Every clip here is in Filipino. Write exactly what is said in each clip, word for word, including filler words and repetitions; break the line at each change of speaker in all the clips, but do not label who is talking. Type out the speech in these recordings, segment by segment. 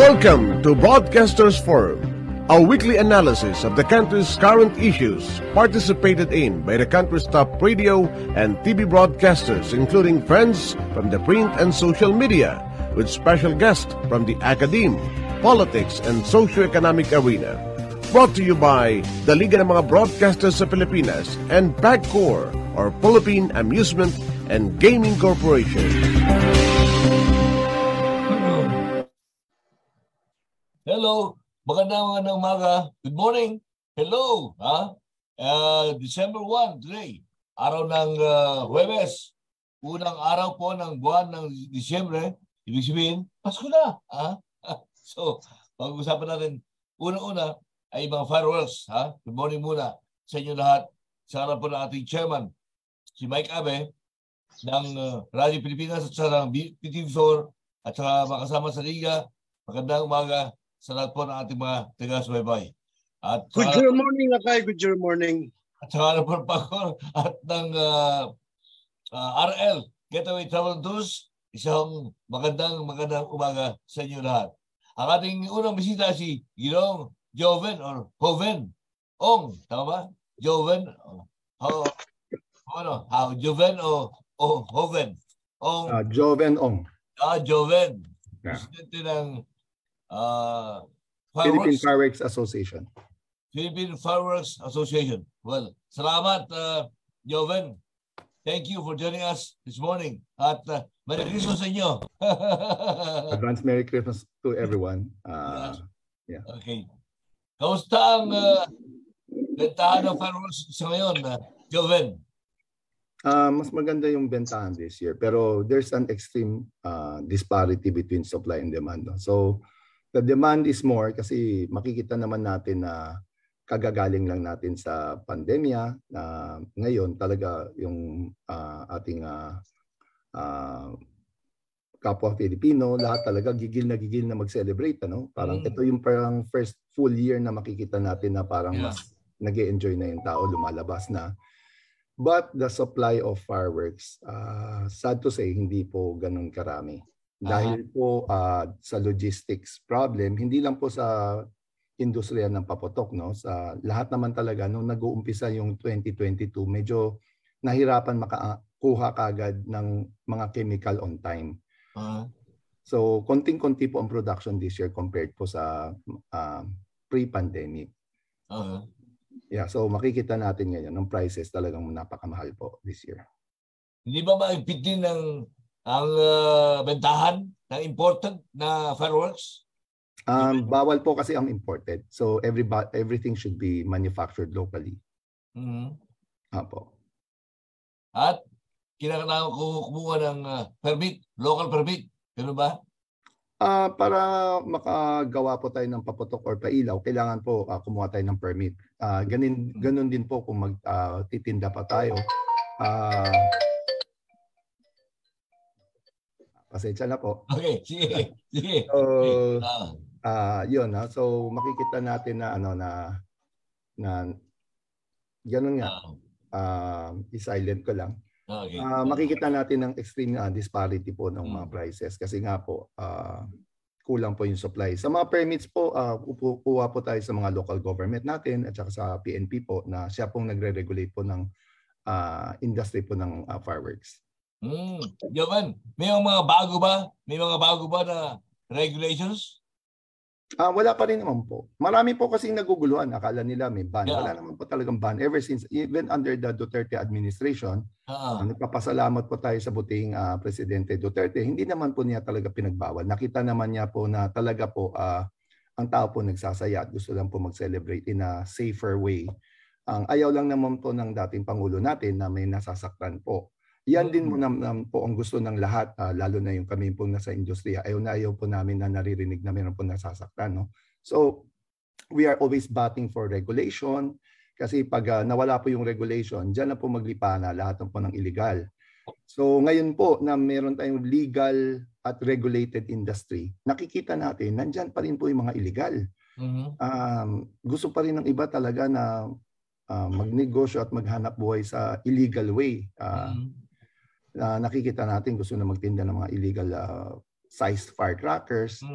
Welcome to Broadcasters Forum, a weekly analysis of the country's current issues, participated in by the country's top radio and T V broadcasters, including friends from the print and social media, with special guests from the academe, politics, and socio-economic arena. Brought to you by the Liga ng mga Broadcasters sa Pilipinas and PAGCOR, or Philippine Amusement and Gaming Corporation.
Hello, magandang magandang umaga. Good morning. Hello, ha? Uh, December first today, araw ng uh, Huwebes. Unang araw po ng buwan ng Disyembre. Ibig sabihin, Pasko na, ha? So, pag-usapan natin, una-una ay mga fireworks, ha? Good morning muna sa inyo lahat. Sa harap po ng ating chairman, si Mike Abe, ng uh, Radyo Pilipinas at sa ng P T V four at saka makasama sa Liga. Magandang umaga sa lahat po ng ating mga taga-subaybay. At
good uh, morning, Akay. Good morning.
At saka na po Pagcor at ng uh, uh, R L, Getaway Travel Tours, isang magandang magandang umaga sa inyo lahat. Ang ating unang bisita si Ginoong Joven or Hoven Ong, tama ba? Joven, oh, ano? How Joven o oh, Hoven Ong?
Uh, Joven Ong.
Ah, Joven.
Yeah.
Presidente ng Uh,
Philippine Fireworks Association.
Philippine Fireworks Association. Well, salamat, uh, Joven. Thank you for joining us this morning. At uh, Merry Christmas sa inyo.
Advance Merry Christmas to everyone. Uh,
yeah. Okay. Kamusta ang uh, bentahan ng fireworks sa ngayon, uh, Joven?
Uh, mas maganda yung bentahan this year. Pero there's an extreme uh, disparity between supply and demand. No? So, the demand is more kasi makikita naman natin na kagagaling lang natin sa pandemya na uh, ngayon talaga yung uh, ating uh, uh, kapwa Filipino lahat talaga gigil na gigil na mag-celebrate, ano? Parang mm. ito yung parang first full year na makikita natin na parang yeah. mas nag-e-enjoy na yung tao, lumalabas na. But the supply of fireworks, uh, sad to say, hindi po ganun karami. Dahil po uh, sa logistics problem, hindi lang po sa industriya ng paputok, no? Sa lahat naman talaga, nung nag-uumpisa yung twenty twenty-two, medyo nahirapan makakuha kagad ng mga chemical on time. Uh-huh. So, konting-konti po ang production this year compared po sa uh, pre-pandemic. Uh-huh. Yeah, so makikita natin ngayon, ng prices talagang napakamahal po this year.
Hindi ba maipit din ng ang uh, bentahan ng imported na fireworks?
Um, bawal po kasi ang imported. So every everything should be manufactured locally. Mm-hmm. Apo.
At kinakailangan ko kumuha ng uh, permit, local permit. Gano'n ba?
Uh, para makagawa po tayo ng paputok or pailaw, kailangan po uh, kumuha tayo ng permit. Uh, ganin, ganun din po kung magtitinda uh, pa tayo. Uh, Pasensya na po.
Okay, sige. Sige.
So, uh, yun, ha? So makikita natin na ano na na ganun nga. Uh, i-silent ko lang. Okay. Uh, makikita natin ng extreme uh, disparity po ng mga prices kasi nga po uh, kulang po yung supply. Sa mga permits po, uh, kukuha po tayo sa mga local government natin at saka sa P N P po na siya pong nagre-regulate po ng uh, industry po ng uh, fireworks.
Hmm. Joven, may mga bago ba? May mga bago ba na regulations?
Ah, uh, wala pa rin naman po. Marami po kasi naguguluhan. Akala nila may ban.
Yeah.
Wala naman po talagang ban. Ever since, even under the Duterte administration, uh-huh. uh, nagpapasalamat po tayo sa buting uh, Presidente Duterte. Hindi naman po niya talaga pinagbawal. Nakita naman niya po na talaga po uh, ang tao po nagsasaya at gusto lang po mag-celebrate in a safer way. Ang ayaw lang naman po ng dating Pangulo natin na may nasasaktan po. Yan din mo naman po ang gusto ng lahat, uh, lalo na yung kami po nasa industriya. Ayaw na ayaw po namin na naririnig na meron po nasasaktan. No? So, we are always batting for regulation kasi pag uh, nawala po yung regulation, dyan na po maglipa na lahat po ng illegal. So, ngayon po na meron tayong legal at regulated industry, nakikita natin, nandyan pa rin po yung mga illegal. Mm-hmm. um, gusto pa rin ng iba talaga na uh, magnegosyo at maghanap buhay sa illegal way. Uh, mm-hmm. Uh, nakikita natin gusto na magtinda ng mga illegal uh, sized firecrackers. Mm.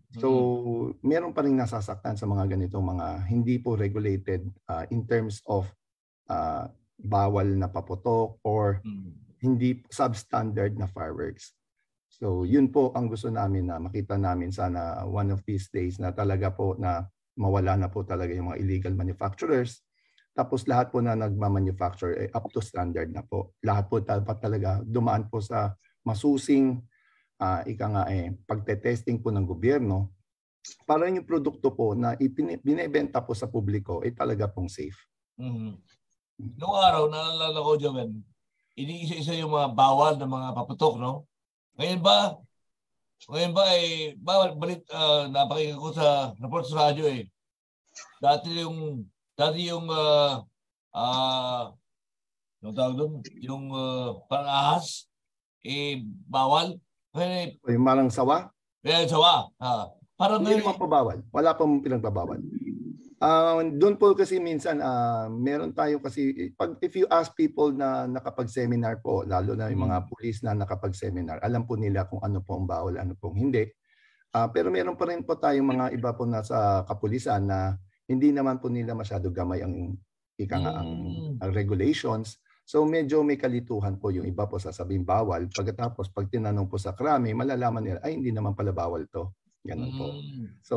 So, meron pa rin nasasaktan sa mga ganitong mga hindi po regulated uh, in terms of uh, bawal na paputok or mm. hindi substandard na fireworks. So, yun po ang gusto namin na makita namin sana one of these days na talaga po na mawala na po talaga yung mga illegal manufacturers. Tapos lahat po na nagmamanufacture eh, up to standard na po. Lahat po dapat talaga dumaan po sa masusing uh, ika nga eh, pagte-testing po ng gobyerno para yung produkto po na binibenta po sa publiko ay talaga pong safe.
Mm-hmm. Noong araw, naalala ko dyan, iniisa-isa yung mga bawal na mga paputok, no? Ngayon ba, ngayon ba eh, bawal, balit, uh, napakinggan ko sa report sa radyo eh. Dati yung, dati yung, uh, uh, yung tawag doon, yung uh, parang-ahas, eh, bawal. Ngayon eh,
yung marang sawa?
Eh, sawa. Ha. Parang
hindi naman po bawal. Wala pong pinagbabawal. Uh, doon po kasi minsan uh, meron tayo kasi pag if you ask people na nakapag-seminar po, lalo na yung mga pulis na nakapag-seminar, alam po nila kung ano po ang bawal, ano pong hindi. Uh, pero meron pa rin po tayong mga iba po nasa kapulisan na hindi naman po nila masyado gamay ang ika nga ang, ang regulations. So medyo may kalituhan po yung iba po sasabihin bawal. Pagkatapos pag tinanong po sa krami, malalaman nila ay hindi naman pala bawal to. Ganun po. So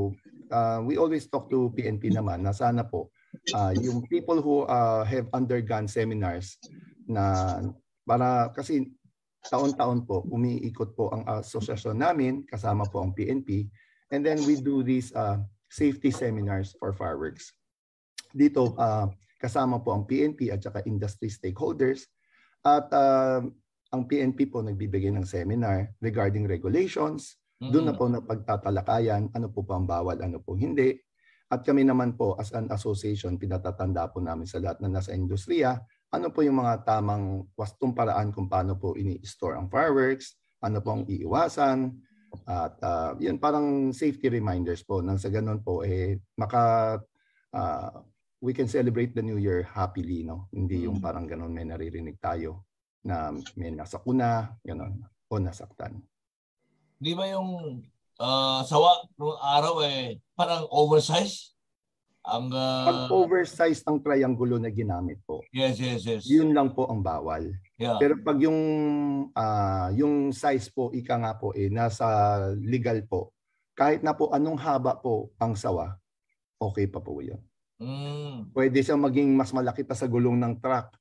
uh, we always talk to P N P naman na sana po uh, yung people who uh, have undergone seminars na para kasi taon-taon po umiikot po ang asosasyon namin kasama po ang P N P and then we do these uh, safety seminars for fireworks. Dito uh, kasama po ang P N P at saka industry stakeholders at uh, ang P N P po nagbibigay ng seminar regarding regulations. Doon na po na pagtatalakayan, ano po pa ang bawal, ano po hindi. At kami naman po as an association, pinatatanda po namin sa lahat na nasa industriya, ano po yung mga tamang wastong paraan kung paano po ini-store ang fireworks, ano po ang iiwasan. At uh, yun parang safety reminders po. Nang sa ganun po, eh, maka, uh, we can celebrate the new year happily. No? Hindi yung parang ganun may naririnig tayo na may nasakuna, ganun, o nasaktan.
Di ba yung uh, sawa noong araw eh parang oversize? Ang uh...
pag oversize ang triangulo na ginamit po.
Yes, yes, yes.
Yun lang po ang bawal.
Yeah.
Pero pag yung uh, yung size po ika nga po eh nasa legal po. Kahit na po anong haba po ang sawa, okay pa po 'yun. Mm. Pwede siyang maging mas malaki pa sa gulong ng truck.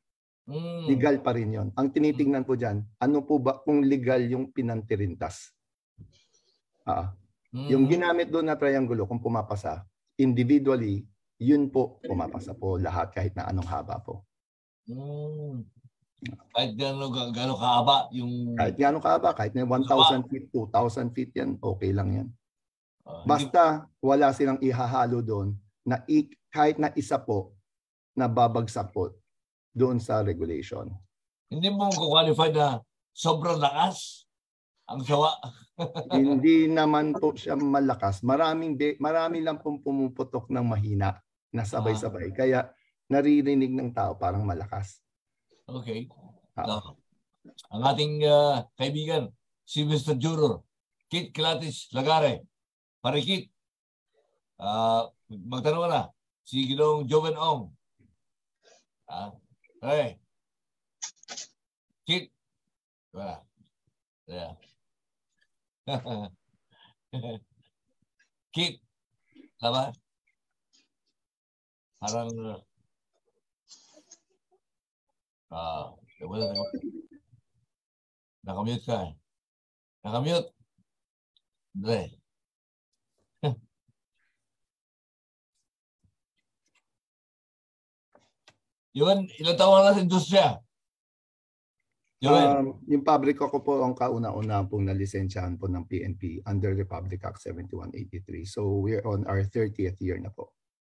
Mm. Legal pa rin yon. Ang tinitingnan po dyan, ano po ba kung legal yung pinantirintas? Ah, mm. Yung ginamit doon na triangulo, kung pumapasa, individually, yun po pumapasa po lahat kahit na anong haba po.
Mm. Kahit gano'ng gano kahaba yung...
Kahit gano'ng kahaba, kahit na one thousand feet, two thousand feet yan, okay lang yan. Uh, Basta wala silang ihahalo doon na i- kahit na isa po na babagsak po doon sa regulation.
Hindi mo qualify na sobrang lakas ang sawa.
Hindi naman po siya malakas. Maraming be, marami lang pong pumuputok ng mahina na sabay-sabay. Ah. Kaya naririnig ng tao parang malakas.
Okay. Ah. Uh, ang ating uh, kaibigan, si Mister Juror, Kit Kilatis Lagare. Pare Kit, uh, magtanong na, si Ginoong Joven Ong. Ah. Hey. Kit. Wala. Yeah. Kit. Tama? Parang ah, uh, wala na. Nakamute ka. Nakamute. Dre. Yun, ilang taon na sa industriya?
Um, yung pabrika ko po ang kauna-una pong nalisensyahan po ng P N P under Republic Act seventy-one eighty-three. So we're on our thirtieth year na po.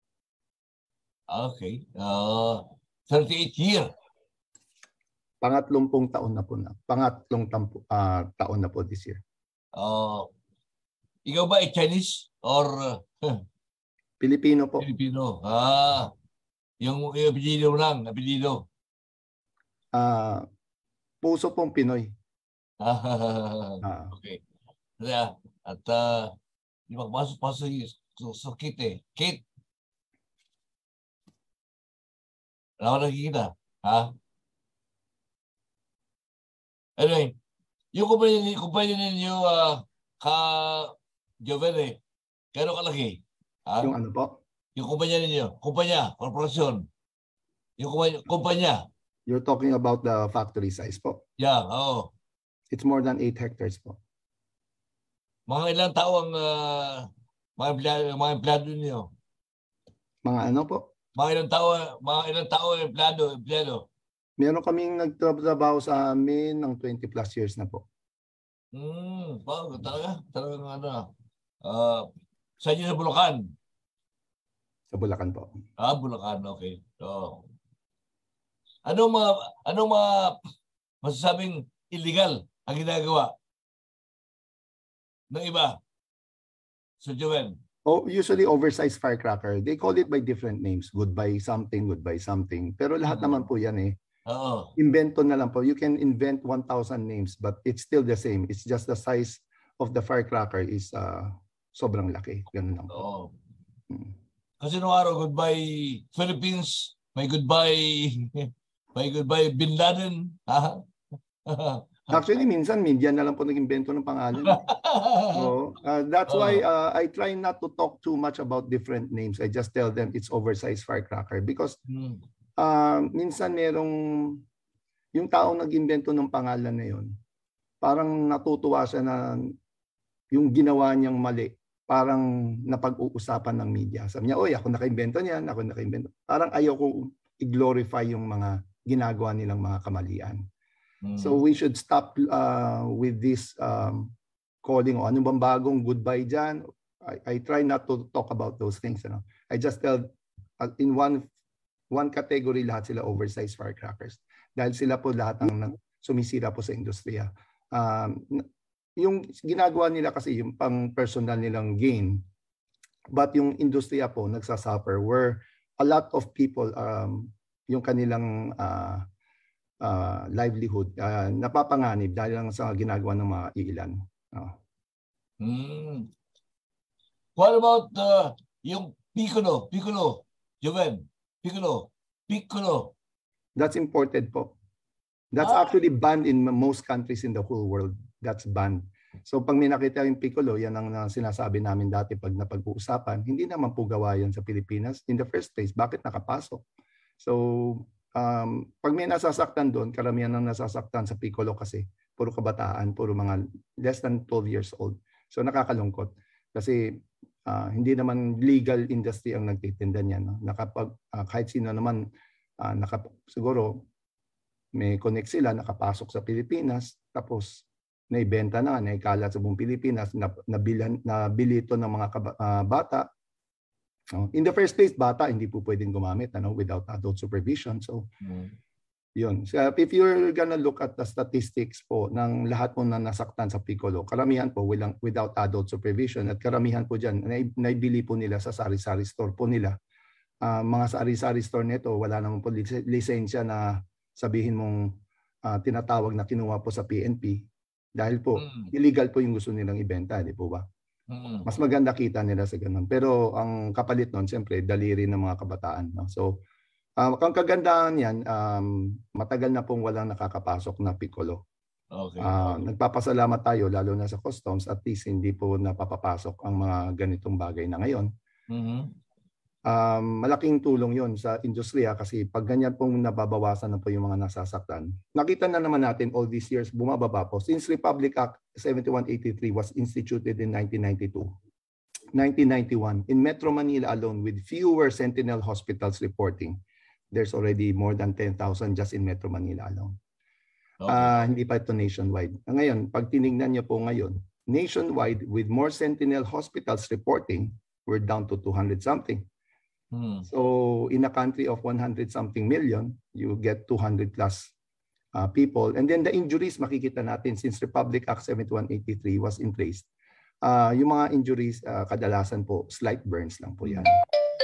Okay. Uh, thirty-eighth year.
Pangatlong pong taon na po na. Pangatlong tampo, uh, taon na po this year.
Uh, ikaw ba ay Chinese or uh,
Pilipino po?
Pilipino. Ah. Yung, yung apelido lang, apelido.
Ah, uh, puso pong Pinoy.
ah. Okay. At uh, Di magpasok pa sa, sa, sa Kit eh. Kit. Wala ko nakikita. Ha? Anyway, yung kumpanya, kumpanya ninyo, uh, ka Joven eh, kano kalaki? Ha?
Yung ano po?
Yung kumpanya ninyo, kumpanya, korporasyon. Yung kumpanya, kumpanya.
You're talking about the factory size po?
Yeah, oo.
It's more than eight hectares po.
Mga ilang tao ang uh, mga empleyado, mga empleyado niyo?
Mga ano po?
Mga ilang tao, mga ilang tao ang empleyado, empleyado?
Meron kaming nagtrabaho sa amin ng twenty plus years na po.
Hmm, bago talaga, talagang ano. Uh, sa inyo sa Bulacan?
Sa Bulacan po.
Ah, Bulacan, okay. So, anong mga, anong mga masasabing illegal ang ginagawa ng iba? So, Joven.
Oh, usually oversized firecracker. They call it by different names. Goodbye something, goodbye something. Pero lahat
Mm-hmm.
naman po yan eh.
Oo.
Invento na lang po. You can invent one thousand names but it's still the same. It's just the size of the firecracker is uh, sobrang laki. Ganun lang po.
Oo.
Hmm.
Kasi nung araw, goodbye Philippines, may goodbye, may goodbye Bin Laden.
Actually, minsan media na lang po nag-invento ng pangalan. So, uh, that's why uh, I try not to talk too much about different names. I just tell them it's oversized firecracker because uh, minsan merong yung taong nag-invento ng pangalan na yun, parang natutuwa siya na yung ginawa niyang mali, parang napag-uusapan ng media. Sabi niya, oy, ako naka-invento niyan, ako naka-invento. Parang ayaw ko i-glorify yung mga ginagawa nilang mga kamalian. Mm. So we should stop uh, with this um, calling, o ano bang bagong goodbye dyan. I, I try not to talk about those things. You know? I just tell, uh, in one one category, lahat sila oversized firecrackers. Dahil sila po lahat ang sumisira po sa industriya. Um, yung ginagawa nila kasi yung pang personal nilang gain, but yung industriya po nagsasuffer where a lot of people, um, yung kanilang uh, uh, livelihood, uh, napapanganib dahil lang sa ginagawa ng mga iilan. Oh.
Hmm. What about uh, yung Piccolo? Piccolo, Joven, Piccolo, Piccolo.
That's imported po. That's ah. actually banned in most countries in the whole world. That's banned. So pag may nakita yung Piccolo, yan ang uh, sinasabi namin dati pag napag-uusapan, hindi naman po gawa yan sa Pilipinas. In the first place, bakit nakapasok? So um, pag may nasasaktan doon, karamihan ng nasasaktan sa Piccolo kasi puro kabataan, puro mga less than twelve years old. So nakakalungkot. Kasi uh, hindi naman legal industry ang nagtitinda niyan. No? Nakapag, uh, kahit sino naman, uh, nakap siguro may connect sila, nakapasok sa Pilipinas, tapos naibenta na, naikalat sa buong Pilipinas, nabilan, nabili ito ng mga uh, bata. No? In the first place, bata hindi po pwedeng gumamit ano, without adult supervision. So, mm. yun. So, if you're gonna look at the statistics po ng lahat po na nasaktan sa Piccolo, karamihan po wilang, without adult supervision at karamihan po dyan, naibili po nila sa sari-sari store po nila. Uh, mga sari-sari store nito, wala naman po lisensya na sabihin mong uh, tinatawag na kinuha po sa P N P. Dahil po, mm. illegal po yung gusto nilang ibenta, di po ba? Mm. Mas maganda kita nila sa ganun. Pero ang kapalit nun, siyempre, daliri ng mga kabataan. No? So, uh, ang kagandahan yan, um, matagal na pong walang nakakapasok na Piccolo. Okay. Uh, nagpapasalamat tayo, lalo na sa customs, at least hindi po napapapasok ang mga ganitong bagay na ngayon. Mm-hmm. Um, malaking tulong yon sa industriya kasi pag ganyan pong nababawasan na po yung mga nasasaktan. Nakita na naman natin all these years bumababa po. Since Republic Act seventy-one eighty-three was instituted in nineteen ninety-two, nineteen ninety-one, in Metro Manila alone with fewer Sentinel hospitals reporting, there's already more than ten thousand just in Metro Manila alone. Okay. Uh, hindi pa ito nationwide. Ngayon, pag tinignan niyo po ngayon, nationwide with more Sentinel hospitals reporting, we're down to two hundred something. Hmm. So in a country of one hundred something million, you get two hundred plus uh, people. And then the injuries, makikita natin since Republic Act seventy-one eighty-three was in place. Uh, yung mga injuries, uh, kadalasan po, slight burns lang po yan.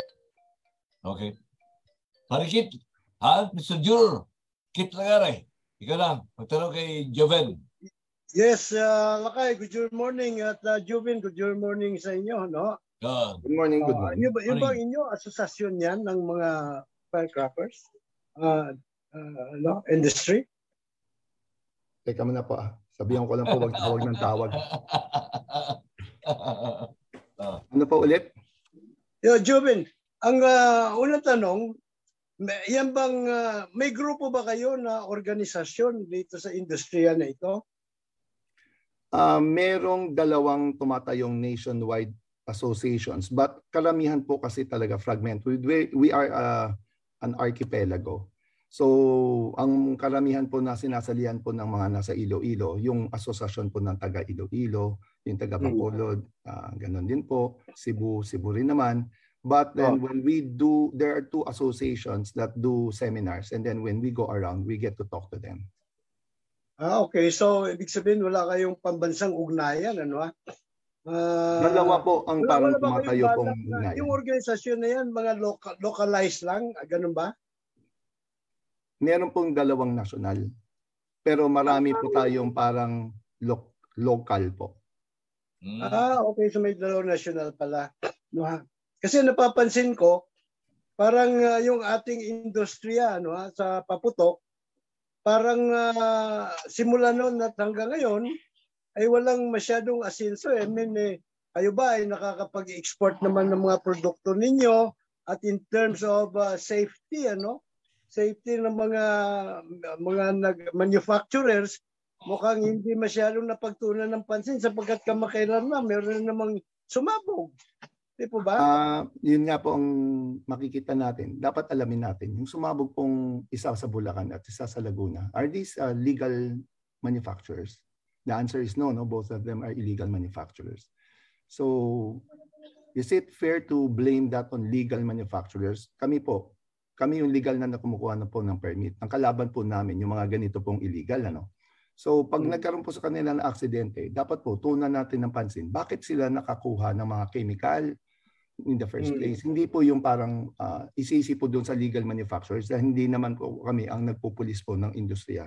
Okay. Parikit, ha? Mister Jur, Kit Lagare, ikaw lang, magtanong kay Joven.
Yes, uh, Lakay, good morning. At uh, Jubin, good morning sa inyo. No?
Yan.
Good morning, good
Uh,
morning.
yung, yung bang
Morning.
inyo, asosasyon yan ng mga firecrackers? Uh, uh, no? Industry?
Teka muna po ah. Sabihan ko lang po, wag tawag ng tawag. Ano po ulit?
Yo, Jubin, ang uh, unang tanong, may, yan bang, uh, may grupo ba kayo na organisasyon dito sa industriya na ito?
Uh, merong dalawang tumatayong nationwide associations, but karamihan po kasi talaga fragment. We, we are uh, an archipelago. So, ang karamihan po na sinasalihan po ng mga nasa Iloilo, yung asosasyon po ng taga Iloilo, yung taga Bacolod, uh, ganun din po, Cebu, Cebu rin naman. But then oh. when we do, there are two associations that do seminars, and then when we go around, we get to talk to them.
Ah, okay. So, ibig sabihin, wala kayong pambansang ugnayan, ano ha? Uh,
Dalawa po ang
wala,
parang
wala
tumatayo pong ugnayan.
Yung organisasyon na yan, mga local, localized lang, ganun ba?
Meron pong dalawang nasyonal. Pero marami po tayong parang lo local po.
Mm.
Ah, okay. So may dalawang nasyonal pala. No, ha? Kasi napapansin ko, parang uh, yung ating industriya no, ha, sa paputok, parang uh, simula noon at hanggang ngayon, ay walang masyadong asenso. Eh. I mean, eh, kayo ba ay nakakapag-export naman ng mga produkto ninyo at in terms of uh, safety, ano? Safety ng mga mga nag-manufacturers, mukhang hindi masyadong napagtuunan ng pansin sapagkat kamakailan na meron namang sumabog. Di po ba?
Uh, yun nga po ang makikita natin. Dapat alamin natin, yung sumabog pong isa sa Bulacan at isa sa Laguna, are these uh, legal manufacturers? The answer is no, no. Both of them are illegal manufacturers. So, is it fair to blame that on legal manufacturers? Kami po, kami yung legal na nakumukuha na po ng permit. Ang kalaban po namin, yung mga ganito pong illegal. Ano? So pag hmm. nagkaroon po sa kanila ng aksidente, dapat po tunan natin ng pansin. Bakit sila nakakuha ng mga chemical in the first hmm. place? Hindi po yung parang uh, isisi po doon sa legal manufacturers dahil hindi naman po kami ang nagpupulis po ng industriya.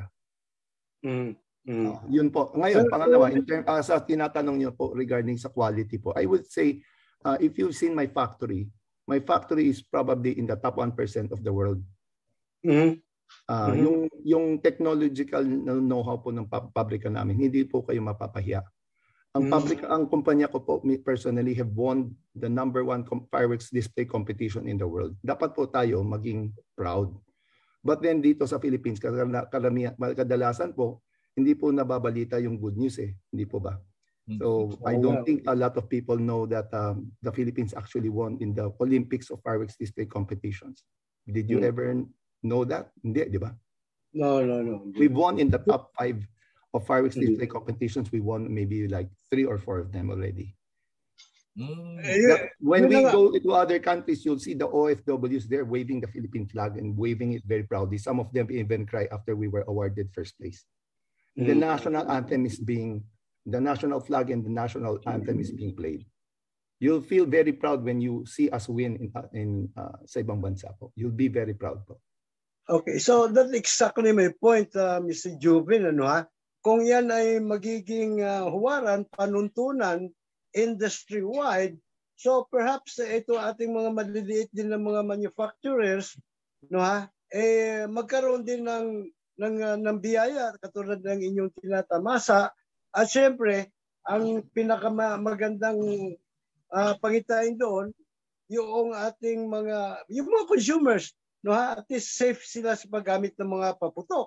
Hmm. Hmm.
Uh, yun po. Ngayon, pangalawa, in term, uh, sa tinatanong niyo po regarding sa quality po, I would say, uh, if you've seen my factory, my factory is probably in the top one percent of the world.
Mm-hmm.
Uh,
mm-hmm.
Yung yung technological know-how po ng pabrika namin, hindi po kayo mapapahiya. Ang
mm-hmm.
pabrika, ang kumpanya ko po, me personally have won the number one fireworks display competition in the world. Dapat po tayo maging proud. But then dito sa Philippines, karamihan, kadalasan po, hindi po nababalita yung good news eh. Hindi po ba? So I don't think a lot of people know that um, the Philippines actually won in the Olympics of fireworks display competitions. Did you hmm. ever know that? Hindi, di ba?
No, no, no.
We won in the top five of fireworks hmm. display competitions. We won maybe like three or four of them already.
Hmm.
When we go to other countries, you'll see the O F Ws there waving the Philippine flag and waving it very proudly. Some of them even cry after we were awarded first place. Hmm. The national anthem is being The national flag and the national anthem is being played. You'll feel very proud when you see us win in, in uh, sa ibang bansa po. You'll be very proud po.
Okay, so that's exactly my point, uh, Mister Jubin. Ano, ha? Kung yan ay magiging uh, huwaran, panuntunan, industry-wide, so perhaps uh, ito ating mga maliliit din ng mga manufacturers, no, ha? Eh, magkaroon din ng, ng, uh, ng biyaya, katulad ng inyong tinatamasa. At syempre, ang pinakamagandang uh, pangitain doon, yung ating mga, yung mga consumers, no, ha? At least safe sila sa paggamit ng mga paputok.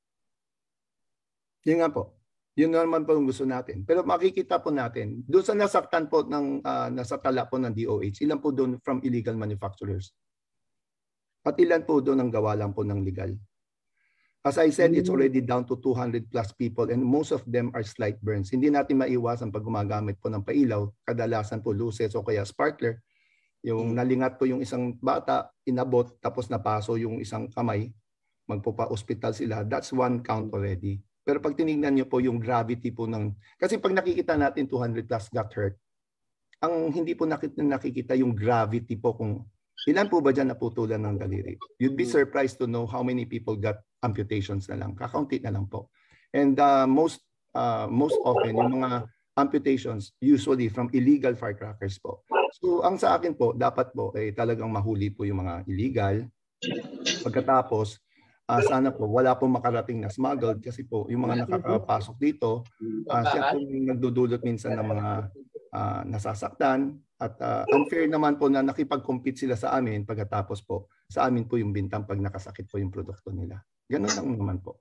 Yun nga po. Yun naman po ang gusto natin. Pero makikita po natin, doon sa nasaktan po ng, uh, nasa tala po ng D O H, ilan po doon from illegal manufacturers? At ilan po doon ang gawa lang po ng legal? As I said, it's already down to two hundred plus people and most of them are slight burns. Hindi natin maiwasan pag gumagamit po ng pailaw, kadalasan po luces o kaya sparkler. Yung nalingat po yung isang bata, inabot, tapos napaso yung isang kamay, magpupa-hospital sila. That's one count already. Pero pag tinignan nyo po yung gravity po ng... Kasi pag nakikita natin two hundred plus got hurt, ang hindi po nakikita, nakikita yung gravity po kung ilan po ba dyan naputulan ng daliri. You'd be surprised to know how many people got amputations na lang. Kakaunti na lang po. And uh, most uh, most often yung mga amputations usually from illegal firecrackers po. So ang sa akin po, dapat po ay eh, talagang mahuli po yung mga illegal. Pagkatapos, uh, sana po wala po makarating na smuggled kasi po yung mga nakakapasok dito, uh, siya po nagdudulot minsan ng mga uh, nasasaktan at uh, unfair naman po na nakipag-compete sila sa amin pagkatapos po sa amin po yung bintang pag nakasakit po yung produkto nila. Ganun lang naman po.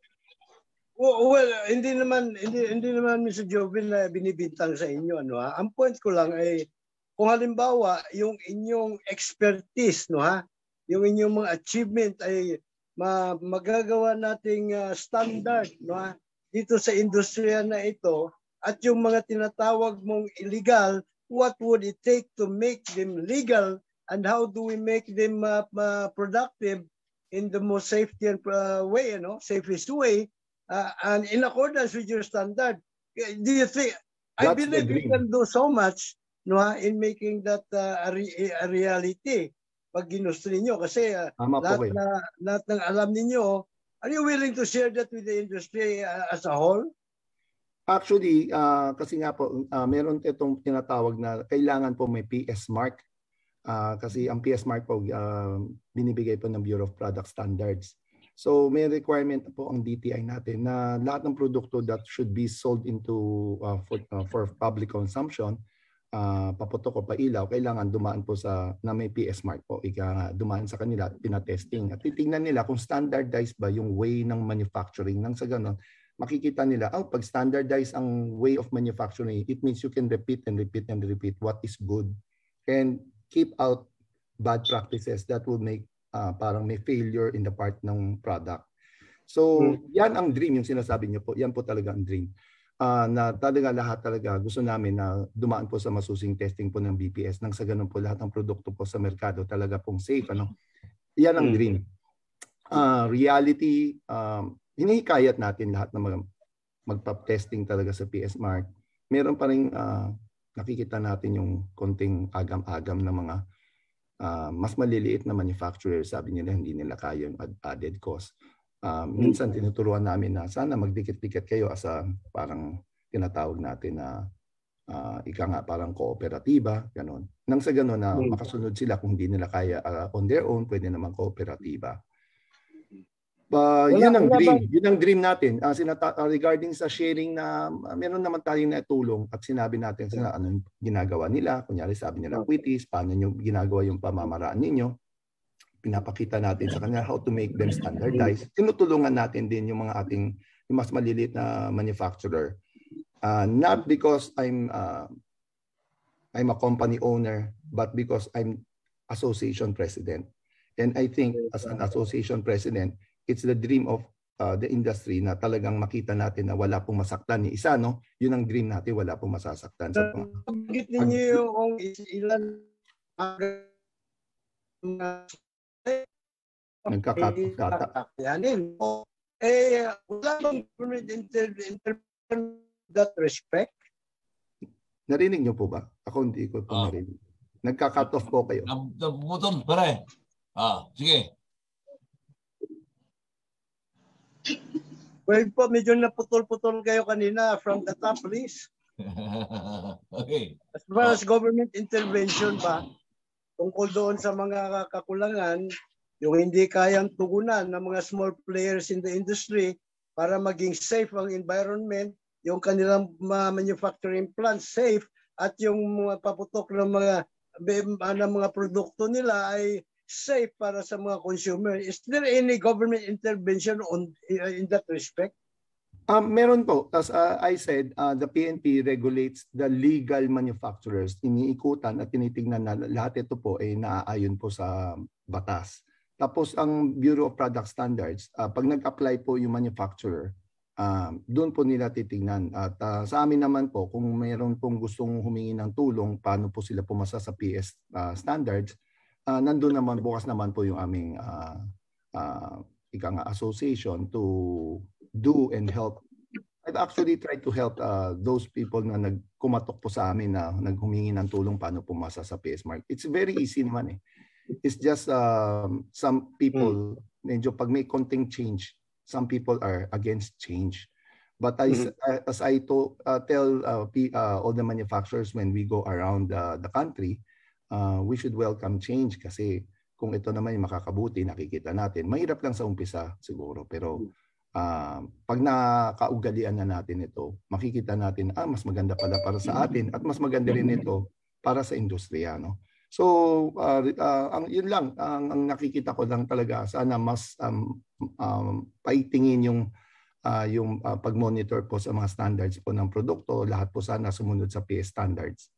Well, well hindi naman hindi hindi naman Mister Jovin na binibintang sa inyo ano ha. Ang point ko lang ay kung halimbawa yung inyong expertise no ha, yung inyong mga achievement ay ma magagawa nating uh, standard no ha, dito sa industriya na ito at yung mga tinatawag mong illegal, what would it take to make them legal and how do we make them uh, uh, productive in the most safety and uh, way, you know, safest way uh, and in accordance with your standard. Do you think, That's I believe you can do so much no, in making that uh, a, re a reality pag ginusto ninyo kasi uh, lahat, na, lahat ng alam ninyo, are you willing to share that with the industry uh, as a whole?
Actually, uh, kasi nga po, uh, meron itong tinatawag na kailangan po may P S mark. Uh, kasi ang P S mark po, uh, binibigay po ng Bureau of Product Standards. So may requirement po ang D T I natin na lahat ng produkto that should be sold into uh, for, uh, for public consumption, uh, paputok o pailaw, kailangan dumaan po sa na may P S mark po. Ika dumaan sa kanila, pinatesting. At titingnan nila kung standardized ba yung way ng manufacturing. Nang sa ganon, makikita nila, oh, pag standardized ang way of manufacturing, it means you can repeat and repeat and repeat what is good and keep out bad practices that will make uh, parang may failure in the part ng product. So, hmm. yan ang dream, yung sinasabi niyo po. Yan po talaga ang dream. Uh, na talaga lahat talaga gusto namin na dumaan po sa masusing testing po ng B P S nang sa ganun po lahat ng produkto po sa merkado talaga pong safe. Ano? Yan ang hmm. dream. Uh, reality, um, hinihikayat natin lahat na mag magpa-testing talaga sa P S mark. Meron pa rin uh, nakikita natin yung konting agam-agam na mga uh, mas maliliit na manufacturer. Sabi nila hindi nila kaya yung added cost. Uh, minsan tinuturuan namin na sana magdikit-dikit kayo as a parang tinatawag natin na uh, ika nga parang kooperatiba. Ganon. Nang sa ganon na makasunod sila kung hindi nila kaya uh, on their own, pwede naman kooperatiba. Uh, wala, yun ang dream, bang... yun ang dream natin. Uh, sinata- uh, regarding sa sharing na uh, meron naman tayong natulong at sinabi natin sa anong ginagawa nila. Kunyari sabi nila, quitis, paano nyo ginagawa yung pamamaraan ninyo. Pinapakita natin sa kanila how to make them standardized. Tinutulungan natin din yung mga ating yung mas maliliit na manufacturer. Uh, not because I'm uh, I'm a company owner, but because I'm association president. And I think as an association president, it's the dream of uh, the industry na talagang makita natin na wala pong masaktan ni isa, no? Yun ang dream natin, wala pong masasaktan. So,
Pagkit ninyo yung ilan
nagkakata.
Eh, wala bang government intervention that respect?
Narinig niyo po ba? Ako hindi ko po narinig. Nagka-cut off po kayo.
Nabutol, pare. Ah, sige.
Well po, medyo naputol-putol kayo kanina from the top, please.
Okay.
As far as government intervention ba, tungkol doon sa mga kakulangan, yung hindi kayang tugunan ng mga small players in the industry para maging safe ang environment, yung kanilang uh, manufacturing plants safe, at yung mga paputok ng mga, ng mga produkto nila ay safe para sa mga consumer. Is there any government intervention on in that respect?
Um, meron po. As uh, I said, uh, the P N P regulates the legal manufacturers. Iniikutan at tinitingnan na lahat ito po ay naaayon po sa batas. Tapos ang Bureau of Product Standards, uh, pag nag-apply po yung manufacturer, uh, doon po nila titingnan. At uh, sa amin naman po, kung mayroon pong gustong humingi ng tulong, paano po sila pumasa sa P S uh, standards, Uh, nandun naman, bukas naman po yung aming uh, uh, ika nga association to do and help. I've actually tried to help uh, those people na nagkumatok po sa amin na naghumingi ng tulong paano pumasa sa P S mark. It's very easy naman eh. It's just uh, some people, hmm. medyo pag may konting change, some people are against change. But I,
Mhm.
as I to, uh, tell uh, P, uh, all the manufacturers when we go around uh, the country, uh, we should welcome change kasi kung ito naman yung makakabuti, nakikita natin. Mahirap lang sa umpisa siguro, pero uh, pag nakaugalian na natin ito, makikita natin, ah, mas maganda pala para sa atin at mas maganda rin ito para sa industriya. No? So, uh, uh, ang, yun lang, ang, ang nakikita ko lang talaga, sana mas um, um, paitingin yung Uh, yung uh, pag-monitor po sa mga standards po ng produkto, lahat po sana sumunod sa P S standards.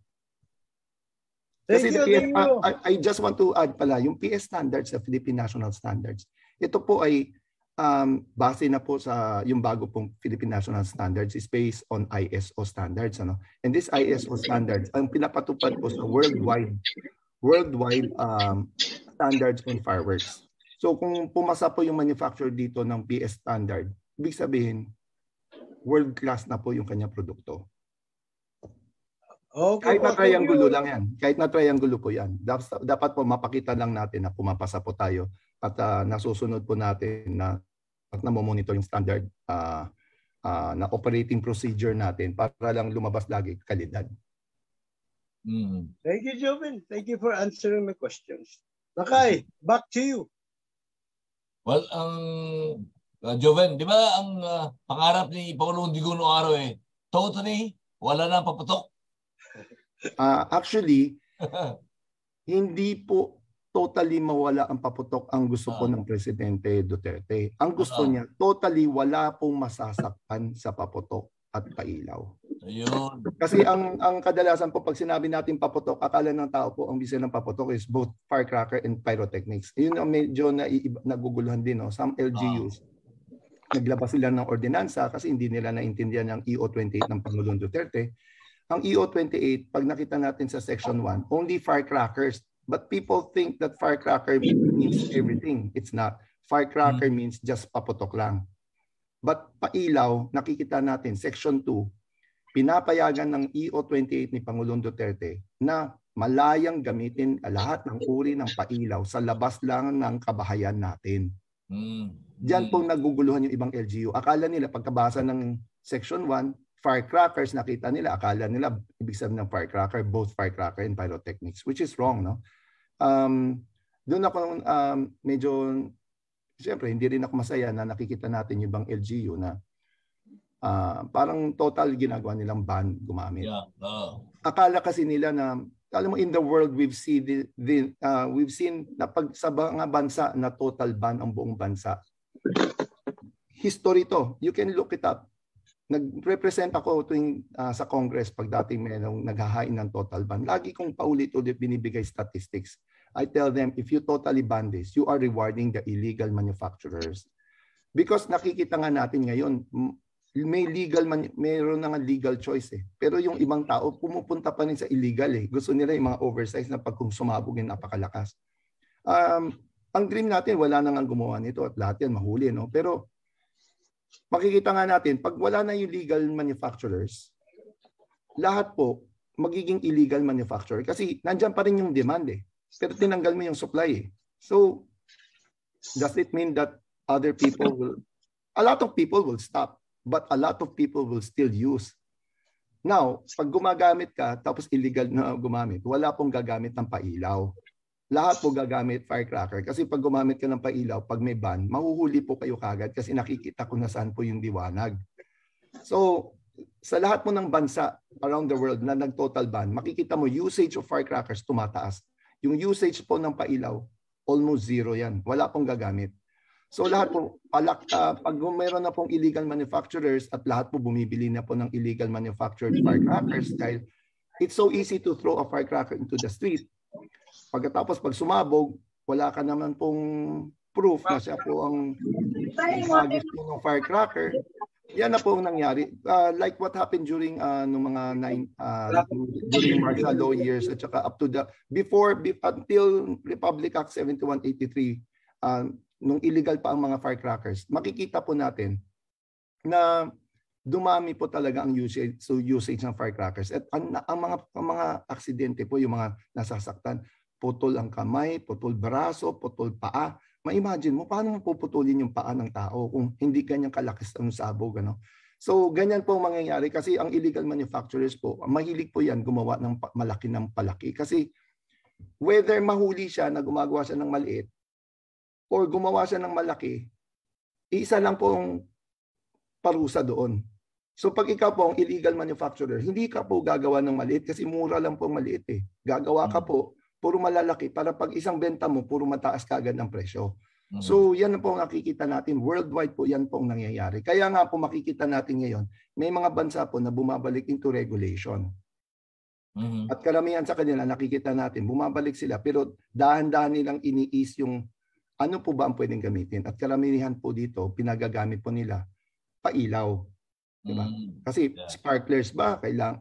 Kasi
Thank you,
the P S,
thank you.
uh, I, I just want to add pala, yung P S standards sa Philippine National Standards, ito po ay um, base na po sa yung bago pong Philippine National Standards is based on I S O standards. Ano? And this I S O standards, ang pinapatupad po sa worldwide, worldwide um, standards on fireworks. So kung pumasa po yung manufacturer dito ng P S standard, ibig sabihin, world class na po yung kanyang produkto.
Okay,
Kahit na
po, thank
triangulo
you.
lang yan. Kahit na triangulo po yan. Dapat, dapat po mapakita lang natin na pumapasa po tayo at uh, nasusunod po natin na at namomonitor yung standard uh, uh, na operating procedure natin para lang lumabas lagi kalidad.
Mm.
Thank you, Joven. Thank you for answering my questions. Nakay, back to you.
Well, ang uh, Joven, di ba ang uh, pangarap ni Pangulong Digong araw eh, totally wala na paputok?
Uh, actually, hindi po totally mawala ang paputok ang gusto po ng Presidente Duterte. Ang gusto
Uh-oh.
niya, totally wala pong masasaktan sa paputok at pailaw.
Ayun.
Kasi ang ang kadalasan po pag sinabi natin paputok, akala ng tao po ang bisa ng paputok is both firecracker and pyrotechnics. Yun ang medyo na, naguguluhan din. No? Some L G Us, uh-huh. naglabas sila ng ordinansa kasi hindi nila naintindihan ang E O twenty-eight ng Pangulong Duterte. Ang E O twenty-eight, pag nakita natin sa Section one, only firecrackers. But people think that firecracker means everything. It's not. Firecracker hmm. means just paputok lang. But pailaw, nakikita natin, Section two, pinapayagan ng E O twenty-eight ni Pangulong Duterte na malayang gamitin lahat ng uri ng pailaw sa labas lang ng kabahayan natin. Hmm. Diyan po naguguluhan yung ibang L G U. Akala nila pagkabasa ng Section one, firecrackers, nakita nila, akala nila, ibig sabihin ng firecracker, both firecracker and pyrotechnics, which is wrong, no? Um, doon ako um, medyo, siyempre, hindi rin ako masaya na nakikita natin yung ibang L G U na uh, parang total ginagawa nilang ban gumamit.
Yeah. Uh.
Akala kasi nila na, alam mo, in the world, we've seen, the, the, uh, we've seen na pag sa mga bansa na total ban ang buong bansa. History to. You can look it up. Nag-represent ako tuwing uh, sa Congress pag dating may naghahain ng total ban. Lagi kong paulit-ulit binibigay statistics. I tell them, if you totally ban this, you are rewarding the illegal manufacturers. Because nakikita nga natin ngayon, may legal, man, mayroon na nga legal choice eh. Pero yung ibang tao, pumupunta pa rin sa illegal eh. Gusto nila yung mga oversize na pag kung sumabog yung napakalakas. Um, ang dream natin, wala nang ang gumawa nito at lahat yan mahuli. No? Pero makikita nga natin, pag wala na yung legal manufacturers, lahat po magiging illegal manufacturer. Kasi nandyan pa rin yung demand eh. Pero tinanggal mo yung supply eh. So, does it mean that other people will, a lot of people will stop, but a lot of people will still use. Now, pag gumagamit ka, tapos illegal na gumamit, wala pong gagamit ng pailaw. Lahat po gagamit firecracker. Kasi pag gumamit ka ng pailaw, pag may ban, mahuhuli po kayo kagad kasi nakikita kung nasaan po yung liwanag. So, sa lahat mo ng bansa around the world na nag-total ban, makikita mo usage of firecrackers tumataas. Yung usage po ng pailaw, almost zero yan. Wala pong gagamit. So lahat po, palak, uh, pag mayroon na pong illegal manufacturers at lahat po bumibili na po ng illegal manufactured firecrackers dahil it's so easy to throw a firecracker into the street. Pagkatapos pag sumabog, wala ka naman pong proof na siya po ang agis po ng firecracker. Yan na po ang nangyari. Uh, like what happened during uh, no mga nine, uh, during martial law years at saka up to the, before, be, until Republic Act seventy-one eighty-three, uh, nung illegal pa ang mga firecrackers, makikita po natin na dumami po talaga ang usage, so usage ng firecrackers. At ang, ang, mga, ang mga aksidente po, yung mga nasasaktan, putol ang kamay, putol braso, putol paa. Ma-imagine mo, paano puputulin yung paa ng tao kung hindi kanyang kalakis ang sabog, ano? So ganyan po ang mangyayari kasi ang illegal manufacturers po, mahilig po yan gumawa ng malaki ng palaki. Kasi whether mahuli siya na gumagawa siya ng maliit or gumawa siya ng malaki, isa lang po ang parusa doon. So pag ikaw po ang illegal manufacturer, hindi ka po gagawa ng maliit kasi mura lang po ang maliit eh. Gagawa ka po, puro malalaki para pag isang benta mo, puro mataas kagad ang presyo. So yan po ang nakikita natin. Worldwide po yan po ang nangyayari. Kaya nga po makikita natin ngayon, may mga bansa po na bumabalik into regulation. Mm-hmm. At karamihan sa kanila nakikita natin, bumabalik sila pero dahan-dahan nilang ini-ease yung ano po ba ang pwedeng gamitin. At karamihan po dito, pinagagamit po nila pailaw. Diba? Mm-hmm. Kasi yeah. Sparklers ba? Kailang,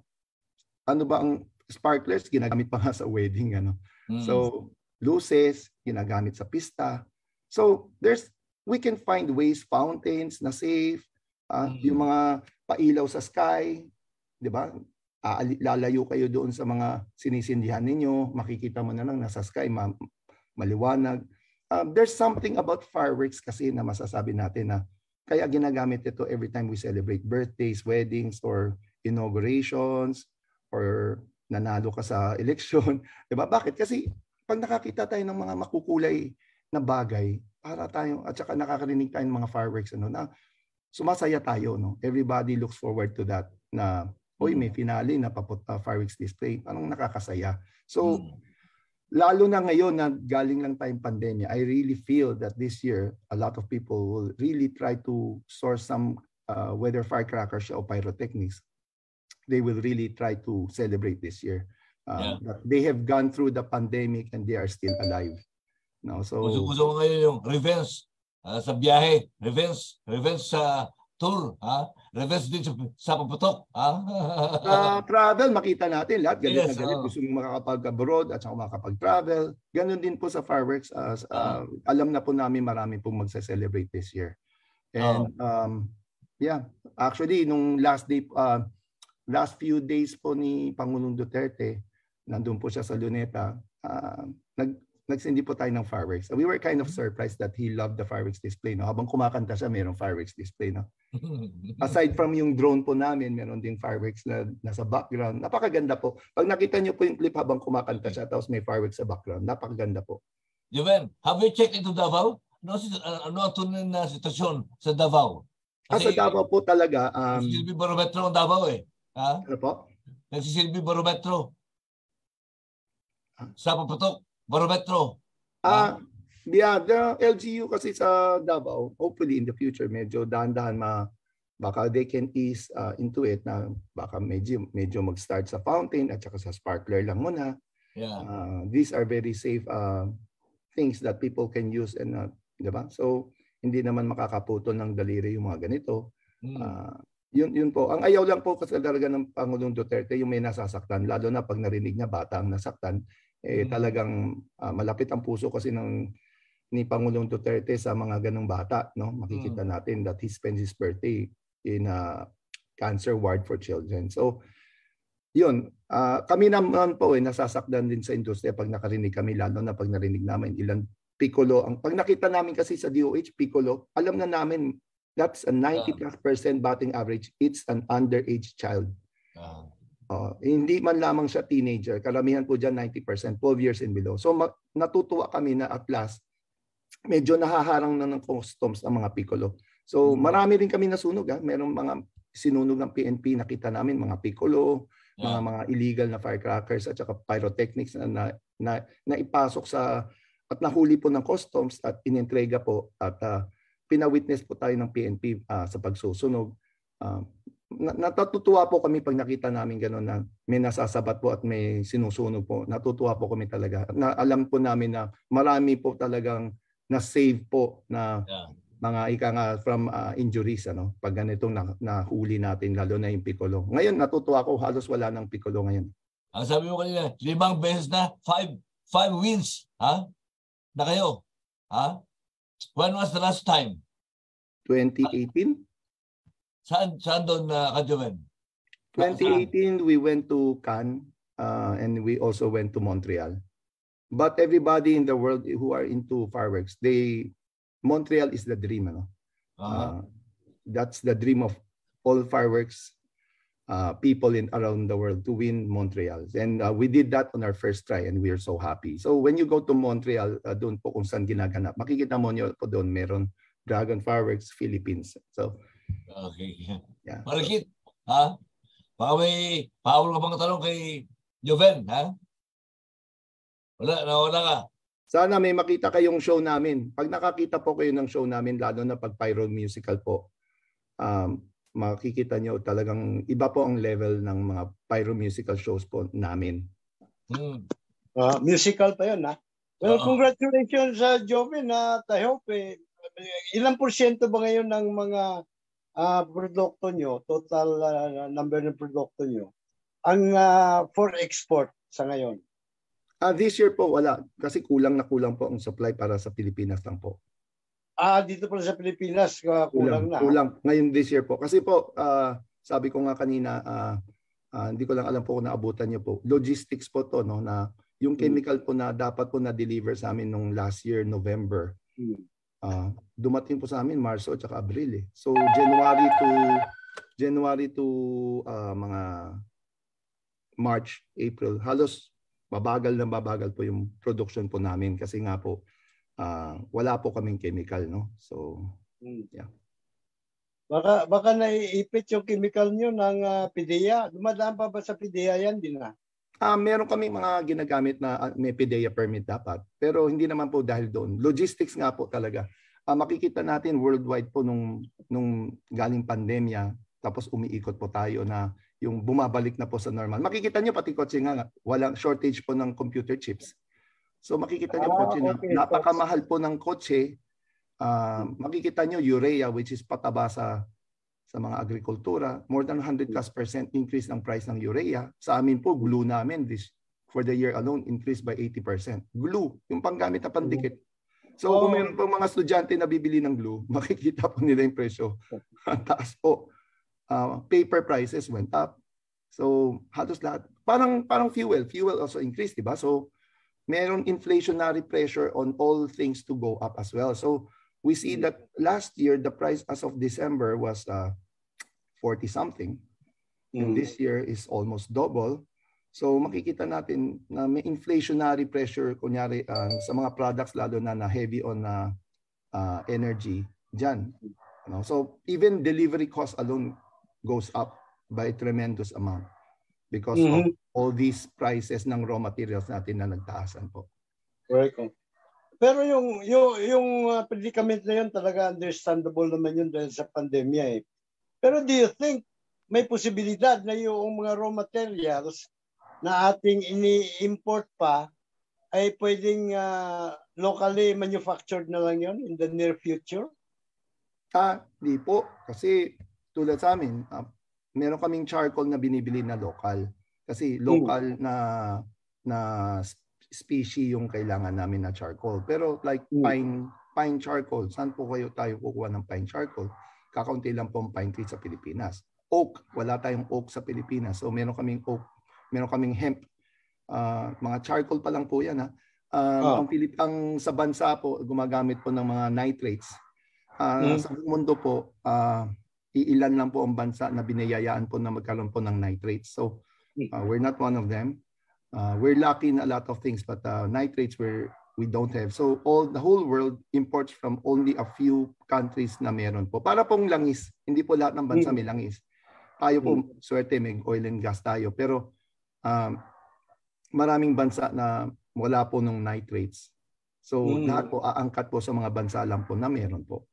ano ba ang sparklers? Ginagamit pa nga sa wedding. Ano? Mm-hmm. So, luces, ginagamit sa pista. So there's we can find ways, fountains na safe, uh, mm-hmm. yung mga pailaw sa sky, 'di ba? Uh, lalayo kayo doon sa mga sinisindihan ninyo, makikita mo na lang nasa sky ma maliwanag. Um, there's something about fireworks kasi na masasabi natin na kaya ginagamit ito every time we celebrate birthdays, weddings or inaugurations or nanalo ka sa election, 'di ba? Bakit? Kasi pag nakakita tayo ng mga makukulay na bagay para tayo at saka nakakarinig tayo ng mga fireworks ano na sumasaya tayo no, everybody looks forward to that na oy may finale na papunta fireworks display, anong nakakasaya. So mm. lalo na ngayon na galing lang tayong pandemya, I really feel that this year a lot of people will really try to source some uh, whether firecrackers or pyrotechnics, they will really try to celebrate this year. Uh, yeah. They have gone through the pandemic and they are still alive. No, so
gusto ko ngayon yung revenge uh, sa biyahe, revenge, revenge sa tour, ha? Revenge din sa, sa paputok, ha?
uh, travel, makita natin lahat galit yes, na galit,
oh.
gusto mong makakapag-abroad at saka makakapag-travel. Ganon din po sa fireworks. Uh, uh, alam na po namin marami pong magse-celebrate this year. And oh. um, yeah, actually nung last day, uh, last few days po ni Pangulong Duterte, nandun po siya sa Luneta, uh, nag nagsindi po tayo ng fireworks. We were kind of surprised that he loved the fireworks display. No? Habang kumakanta siya, mayroong fireworks display. No? Aside from yung drone po namin, meron ding fireworks na nasa background. Napakaganda po. Pag nakita niyo po yung clip habang kumakanta siya, tapos may fireworks sa background, napakaganda po.
Juven, have you checked into Davao? Ano, ano ang tunay na sitwasyon sa Davao?
Kasi, ah, sa Davao po talaga. Um,
nagsisilbi barometro ang Davao eh. Ha?
Ano po?
Nagsisilbi barometro. Sa paputok. Barometro.
Ah, uh, yeah, the L G U kasi sa Davao, hopefully in the future medyo dahan-dahan ma baka they can ease uh, into it na baka medyo medyo mag-start sa fountain at saka sa sparkler lang muna.
Yeah.
Uh, these are very safe uh, things that people can use and uh, 'di ba? So hindi naman makakaputol ng daliri yung mga ganito. Mm. Uh, yun yun po. Ang ayaw lang po kasi talaga ng Pangulong Duterte yung may nasasaktan, lalo na pag narinig niya bata ang nasaktan. Eh talagang uh, malapit ang puso kasi ng ni Pangulong Duterte sa mga ganung bata, no? Makikita natin that he spends his birthday in a cancer ward for children. So, yun, uh, kami naman po eh nasasaktan din sa industriya pag nakarinig kami, lalo na pag narinig namin ilang piccolo. Ang pag nakita namin kasi sa D O H piccolo, alam na namin that's a ninety plus percent batting average. It's an underage child. Uh. Uh, hindi man lamang siya teenager, karamihan po dyan ninety percent, twelve years and below. So natutuwa kami na at last, medyo nahaharang na ng customs ang mga piccolo. So marami rin kami nasunog. Ha? Merong mga sinunog ng P N P, nakita namin mga piccolo, yeah. mga mga illegal na firecrackers at saka pyrotechnics na, na, na, na ipasok sa at nahuli po ng customs at inintrega po at uh, pinawitness po tayo ng P N P uh, sa pagsusunog. Uh, Natutuwa po kami pag nakita namin gano'n na may nasasabat po at may sinusunog po. Natutuwa po kami talaga. Na, alam po namin na marami po talagang na-save po na yeah. mga ika nga from uh, injuries ano pag ganitong na, nahuli natin, lalo na yung piccolo. Ngayon natutuwa ko halos wala nang piccolo ngayon.
Ang sabi mo kanina, limang beses na, five, five wins ha? Na kayo. Ha? When was the last time?
twenty eighteen?
Saan, saan doon uh, Kajuven?
twenty eighteen, we went to Cannes uh, and we also went to Montreal. But everybody in the world who are into fireworks, they Montreal is the dream. Ano? Uh-huh. Uh, that's the dream of all fireworks uh, people in around the world to win Montreal. And uh, we did that on our first try and we are so happy. So when you go to Montreal, uh, doon po kung saan ginaganap, makikita mo nyo po doon meron Dragon Fireworks Philippines. So,
okay.
yeah.
Marikit, ha? Baka may power ka pang tanong kay Joven, ha? Wala, nawala ka.
Sana may makita kayong show namin. Pag nakakita po kayo ng show namin, lalo na pag pyro musical po, um, makikita nyo talagang iba po ang level ng mga pyro musical shows po namin.
Hmm.
Uh, musical pa yun, ha? Well,
Uh-oh.
congratulations sa uh, Joven. Uh, I hope, eh, ilang porsyento ba ngayon ng mga uh, produkto nyo, total uh, number ng produkto nyo, ang uh, for export sa ngayon?
Uh, this year po wala kasi kulang na kulang po ang supply para sa Pilipinas lang po.
Ah, dito pala sa Pilipinas uh, kulang, kulang na.
Kulang ngayon this year po. Kasi po uh, sabi ko nga kanina uh, uh, hindi ko lang alam po kung naabutan niyo po. Logistics po to no na yung chemical po na dapat po na deliver sa amin nung last year November.
Hmm.
Uh, dumating po sa amin Marso at saka Abril eh. So January to January to uh, mga March, April halos mabagal na mabagal po yung production po namin kasi nga po uh, wala po kaming chemical no. So yeah.
Baka baka naiipit yung chemical niyo ng uh, P D E A. Dumadaan pa ba sa P D E A yan din na?
Ah, uh, meron kaming mga ginagamit na uh, may P D E A permit dapat. Pero hindi naman po dahil doon. Logistics nga po talaga. Uh, makikita natin worldwide po nung nung galing pandemya tapos umiikot po tayo na yung bumabalik na po sa normal. Makikita nyo pati kotse nga, walang shortage po ng computer chips. So makikita nyo
ah,
kotse
okay.
na napakamahal po ng kotse. Uh, makikita nyo urea which is pataba sa sa mga agrikultura. More than one hundred plus percent increase ng price ng urea. Sa amin po, glue namin this for the year alone increased by eighty percent. Glue, yung panggamit na pandikit. So
oh.
kung mayroon po mga estudyante na bibili ng glue, makikita po nila yung presyo. Taas po. Uh, paper prices went up. So halos lahat. Parang parang fuel. Fuel also increased, diba? So meron inflationary pressure on all things to go up as well. So we see that last year, the price as of December was uh, forty something. Mm. And this year is almost double. So makikita natin na may inflationary pressure kunyari uh, sa mga products lalo na na heavy on uh, uh, energy dyan. You know? So even delivery cost alone goes up by a tremendous amount because mm-hmm. of all these prices ng raw materials natin na nagtaasan po.
Correct. Pero yung yung yung uh, predicament na yun talaga understandable naman yun dahil sa pandemya eh. Pero do you think may posibilidad na yung mga raw materials na ating ini-import pa ay pwedeng uh, locally manufactured na lang yun in the near future?
Ah, di po. Kasi tulad sa amin, uh, meron kaming charcoal na binibili na local. Kasi local hmm. na na species yung kailangan namin na charcoal. Pero like hmm. pine pine charcoal, saan po kayo tayo kukuha ng pine charcoal? Kakaunti lang po ang pine tree sa Pilipinas. Oak, wala tayong oak sa Pilipinas. So meron kaming oak, meron kaming hemp. Uh, mga charcoal pa lang po yan. Ha? Um, oh. ang, Pilip, ang sa bansa po, gumagamit po ng mga nitrates. Uh, hmm. Sa mundo po, uh, iilan lang po ang bansa na binayayaan po na magkaroon po ng nitrates. So uh, we're not one of them. Uh, we're lucky in a lot of things, but uh, nitrates we're, we don't have. So all the whole world imports from only a few countries na meron po. Para pong langis, hindi po lahat ng bansa may langis. Tayo po, swerte, may oil and gas tayo. Pero um, maraming bansa na wala po ng nitrates. So mm. lahat po aangkat po sa mga bansa lang po na meron po.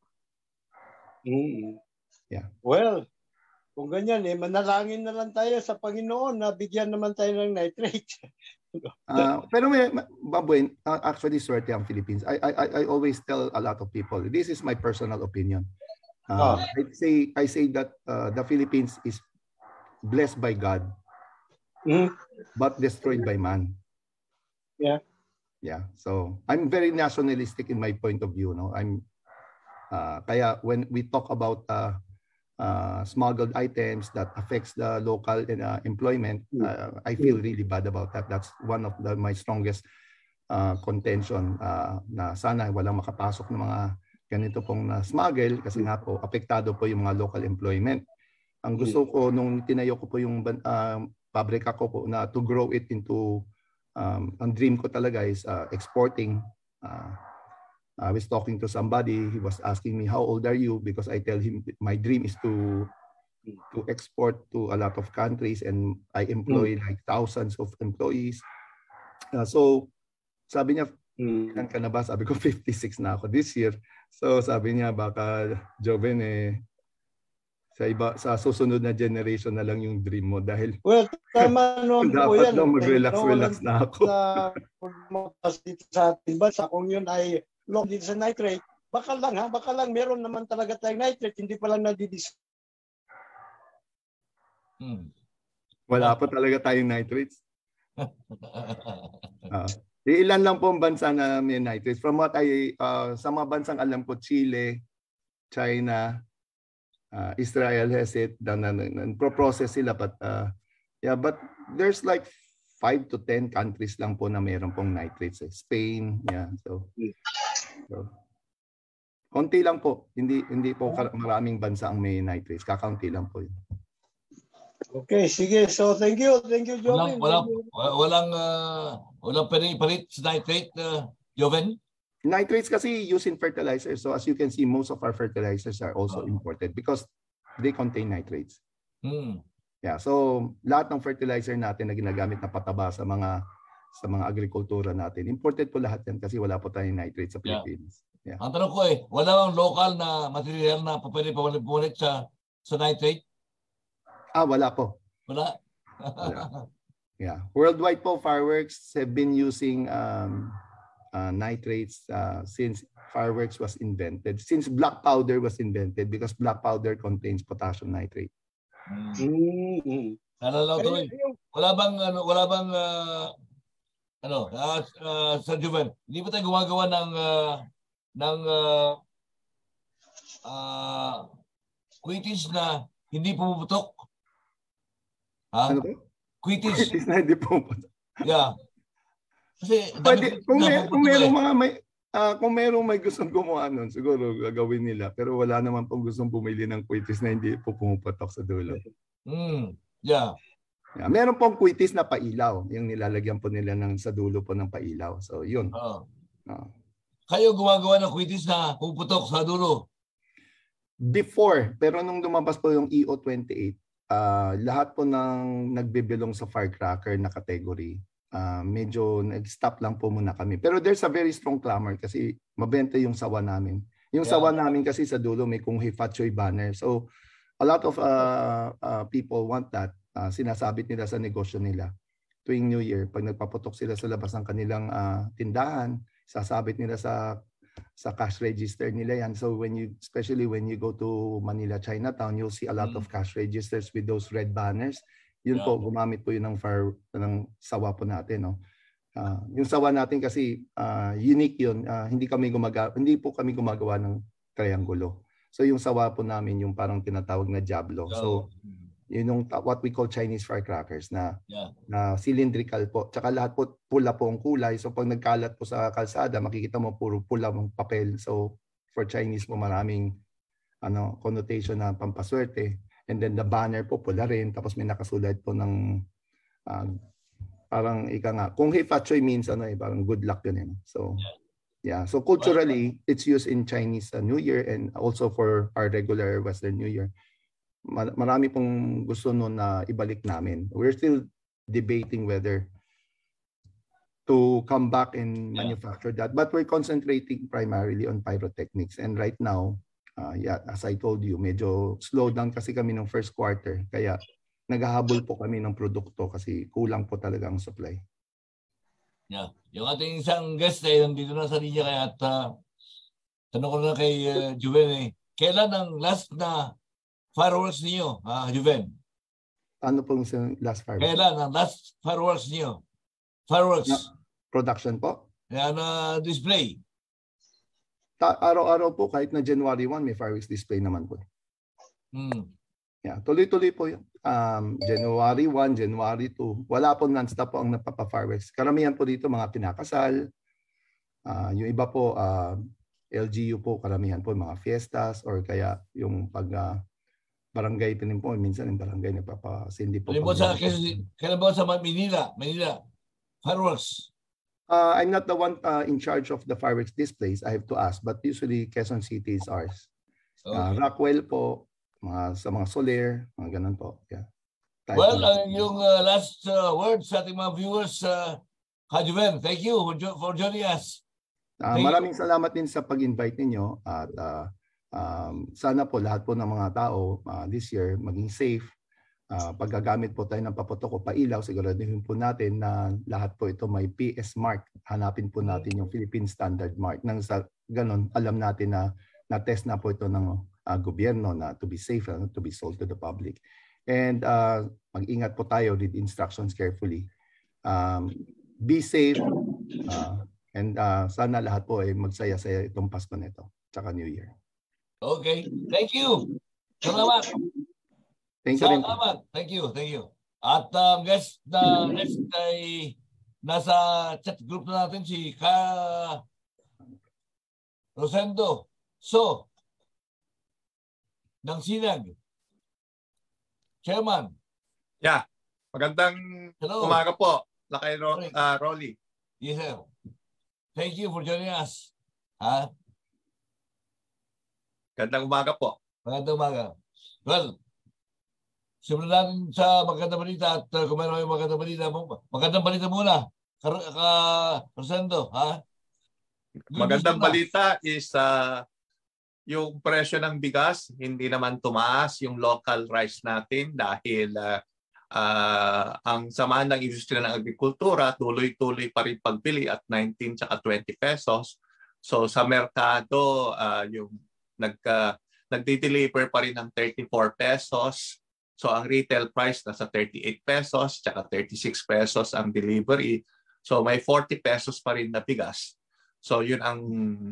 Mm.
Yeah.
Well, kung ganyan eh, manalangin na lang tayo sa Panginoon na bigyan naman tayo ng nitrate.
uh, pero may, Babuin, uh, actually swerte ang Philippines. I, I, I always tell a lot of people, this is my personal opinion. Uh, oh. I say I say that uh, the Philippines is blessed by God, mm. but destroyed by man.
Yeah.
Yeah. So I'm very nationalistic in my point of view. No, I'm uh, kaya when we talk about uh, uh, smuggled items that affects the local uh, employment, uh, I feel really bad about that. That's one of the, my strongest uh, contention uh, na sana walang makapasok ng mga ganito pong na smuggle kasi nga po apektado po yung mga local employment. Ang gusto ko nung tinayo ko po yung uh, pabrika ko po na to grow it into, um, ang dream ko talaga is uh, exporting. Uh, I was talking to somebody, he was asking me, how old are you? Because I tell him my dream is to to export to a lot of countries, and I employ mm. like thousands of employees. Uh, so sabi niya, mm. ilan ka na ba? Sabi ko, fifty-six na ako this year. So sabi niya, baka Joven eh, sa iba, sa susunod na generation na lang yung dream mo dahil
well, tama naman po yan.
Dapat lang mag-relax, no, relax na ako.
Sa, dito sa ating bansa, kung yun ay low dito sa nitrate, baka lang ha, baka lang meron naman talaga tayong nitrate, hindi pa lang nadidis.
Hmm.
Wala pa talaga tayong nitrates. uh, ilan lang po ang bansa na may nitrates. From what I, uh, sa mga bansang alam ko, Chile, China, Uh, Israel has it, pro-process sila, but uh, yeah, but there's like five to ten countries lang po na mayroon pong nitrates. Eh. Spain, yeah, so, so konti lang po, hindi hindi po maraming bansa ang may nitrates, kakaunti lang po yun.
Okay, sige, so thank you, thank you, Joven.
Walang walang walang uh, walang palit sa nitrate, uh, Joven.
Nitrates kasi used in fertilizers. So as you can see, most of our fertilizers are also oh. imported because they contain nitrates.
Mm.
Yeah, so lahat ng fertilizer natin na ginagamit na pataba sa mga sa mga agrikultura natin, imported po lahat yan kasi wala po tayong nitrates sa Philippines.
Yeah. Yeah. Ang tanong ko eh, wala bang local na material na pwede pa pumunit sa sa nitrate?
Ah, wala po.
Wala?
Wala. Yeah. Worldwide po, Fireworks have been using um, Uh, nitrates uh, since fireworks was invented, since black powder was invented, because black powder contains potassium nitrate.
Mm-hmm.
Nalalaw to eh. Wala bang ano, wala bang uh, ano, uh, uh, Sir Joven, hindi ba tayo gumagawa ng uh, ng uh, uh, quitis na hindi pumuputok? Ha?
Ano ba?
Quitis.
Quitis na hindi pumuputok.
Yeah. Kasi
pwede, kung, may, kung merong mga may uh, kung merong may gustong gumawa nun, siguro gagawin nila, pero wala naman pong gustong bumili ng quitis na hindi po pumuputok sa dulo.
Mm, yeah.
Yeah, meron pong quitis na pailaw, yung nilalagyan po nila ng sa dulo po ng pailaw. So yun.
Uh,
uh.
Kayo gumagawa ng quitis na pumuputok sa dulo?
Before, pero nung lumabas po yung E O twenty-eight, uh, lahat po ng nagbibilong sa firecracker na category, Uh, medyo nag-stop lang po muna kami. Pero there's a very strong clamor kasi mabenta yung sawa namin. Yung yeah. sawa namin kasi sa dulo may kung Hifatchoy banner. So a lot of uh, uh, people want that. Uh, sinasabit nila sa negosyo nila. Tuwing New Year, pag nagpaputok sila sa labas ng kanilang uh, tindahan, sasabit nila sa sa cash register nila yan. So when you, especially when you go to Manila, Chinatown, you'll see a lot mm. of cash registers with those red banners. Yun yeah. po, gumamit po yun ng fire, ng sawa po natin, no. Uh, yung sawa natin kasi uh, unique yun. Uh, hindi kami gumagawa, hindi po kami gumagawa ng triangulo. So yung sawa po namin yung parang tinatawag na Diablo. Oh. So yun yung what we call Chinese firecrackers na
yeah.
na cylindrical po. Tsaka lahat po pula po ang kulay. So pag nagkalat po sa kalsada, makikita mo puro pula mong papel. So for Chinese po maraming ano connotation na pampaswerte. And then the banner po pula rin, tapos may nakasulat po ng uh, parang ika nga, kung Hifatchoy means ano eh, parang good luck yun eh. So yeah, so culturally it's used in Chinese uh, New Year and also for our regular Western New Year. Marami pong gusto noon na ibalik namin. We're still debating whether to come back and manufacture that, but we're concentrating primarily on pyrotechnics. And right now, Uh, yeah, as I told you, medyo slow down kasi kami ng first quarter. Kaya naghahabol po kami ng produkto kasi kulang po talaga ang supply.
Yeah. Yung ating isang guest ay nandito na sa linya kaya at uh, tanong ko na kay uh, Joven eh, kailan ang last na fireworks niyo, uh, Joven?
Ano pong last fireworks?
Kailan ang last fireworks niyo? Fireworks?
Na, production po?
Yan na uh, display.
Araw-araw po, kahit na January first, may fireworks display naman po.
Hmm.
Yeah, tuloy-tuloy po yun. Um, January first, January second. Wala po non-stop po ang napapa-fireworks. Karamihan po dito mga pinakasal. Uh, yung iba po, uh, L G U po, karamihan po mga fiestas or kaya yung pag uh, barangay pa rin po. Minsan yung barangay nagpapasindi po.
Kailan ba sa, kailan ba sa Manila? Manila? Fireworks?
Uh, I'm not the one uh, in charge of the fireworks displays. I have to ask. But usually, Quezon City is ours. Okay. Uh, Rockwell po, mga, sa mga Soler, mga ganun po. Yeah.
Well, uh, yung uh, last uh, word sa ating mga viewers, uh, Haji Ben, thank you for, for joining us.
Uh, maraming you. Salamat din sa pag-invite ninyo. At uh, um, sana po lahat po ng mga tao uh, this year maging safe. Uh, paggagamit po tayo ng paputok o pailaw, siguraduhin po natin na lahat po ito may P S mark. Hanapin po natin yung Philippine Standard Mark. Nang sa ganun, alam natin na na-test na po ito ng uh, gobyerno na to be safe, uh, to be sold to the public. And uh, mag-ingat po tayo, read instructions carefully. Um, be safe. Uh, and uh, sana lahat po ay magsaya-saya itong Pasko nito. Tsaka New Year.
Okay. Thank you. Salamat.
Thank you.
Salamat. Thank you. Thank you. At um, guys, na next ay nasa chat group na natin si Ka Rosendo. So, ng Sinag. Chairman.
Yeah. Magandang
Hello.
umaga po. Lakay Ro uh, Rolly.
Yes, sir. Thank you for joining us. Ha?
Magandang umaga po.
Magandang umaga. Well, simulan natin sa magandang balita at uh, kung meron yung magandang balita, magandang balita muna. Ka, ka Rosendo, ha? Good
magandang balita is uh, yung presyo ng bigas, hindi naman tumaas yung local rice natin dahil uh, uh, ang samahan ng industriya ng agrikultura, tuloy-tuloy pa rin pagbili at nineteen at twenty pesos. So sa merkado, uh, yung nag, uh, nagdi-deliver pa rin ng thirty-four pesos. So ang retail price nasa thirty-eight pesos, tsaka thirty-six pesos ang delivery. So may forty pesos pa rin na bigas. So yun ang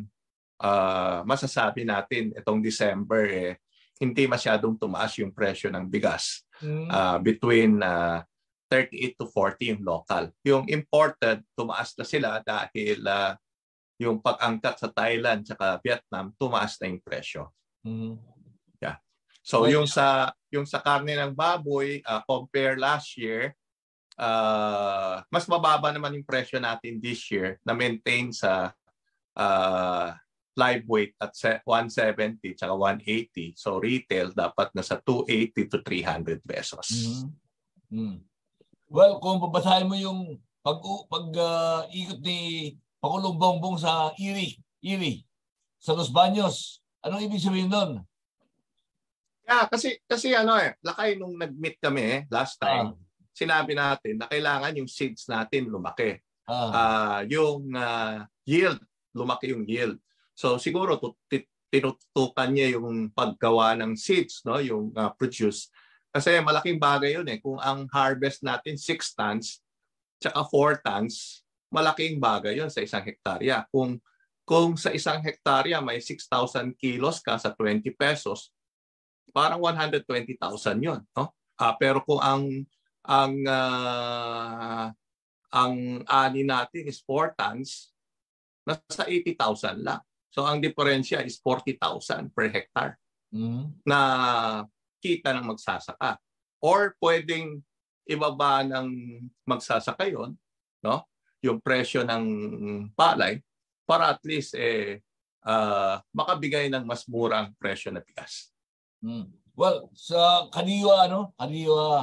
uh, masasabi natin itong December, eh, hindi masyadong tumaas yung presyo ng bigas. Mm. Uh, between uh, thirty-eight to forty yung local. Yung imported, tumaas na sila dahil uh, yung pag-angkat sa Thailand tsaka Vietnam, tumaas na yung presyo. Mm. Yeah. So yung sa yung sa karne ng baboy, uh, compare last year, uh, mas mababa naman yung presyo natin this year na maintain sa uh, live weight at one seventy tsaka one eighty. So retail dapat nasa two eighty to three hundred pesos.
Mm-hmm. Mm. Well, kung babasahin mo yung pag pag uh, ikot ni Pangulong Bongbong sa Iri, Iri sa Los Baños, anong ibig sabihin doon?
Yeah, kasi kasi ano eh, lakay nung nag-meet kami eh, last time, ah. sinabi natin na kailangan yung seeds natin lumaki. Ah. Uh, yung uh, yield, lumaki yung yield. So siguro tinutukan niya yung paggawa ng seeds, no, yung uh, produce. Kasi malaking bagay yun eh. Kung ang harvest natin six tons, tsaka four tons, malaking bagay yun sa isang hektarya. Kung kung sa isang hektarya may six thousand kilos ka sa twenty pesos, parang one hundred twenty thousand yun, no? Uh, pero kung ang ang uh, ang ani natin is four tons, nasa eighty thousand lang. So ang diferensya is forty thousand per hectare mm-hmm. na kita ng magsasaka. Or pwedeng ibaba ng magsasaka yon, no? Yung presyo ng palay para at least eh uh, makabigay ng mas murang presyo na bigas.
Mm. Well, sa kaniwa ano, kaniwa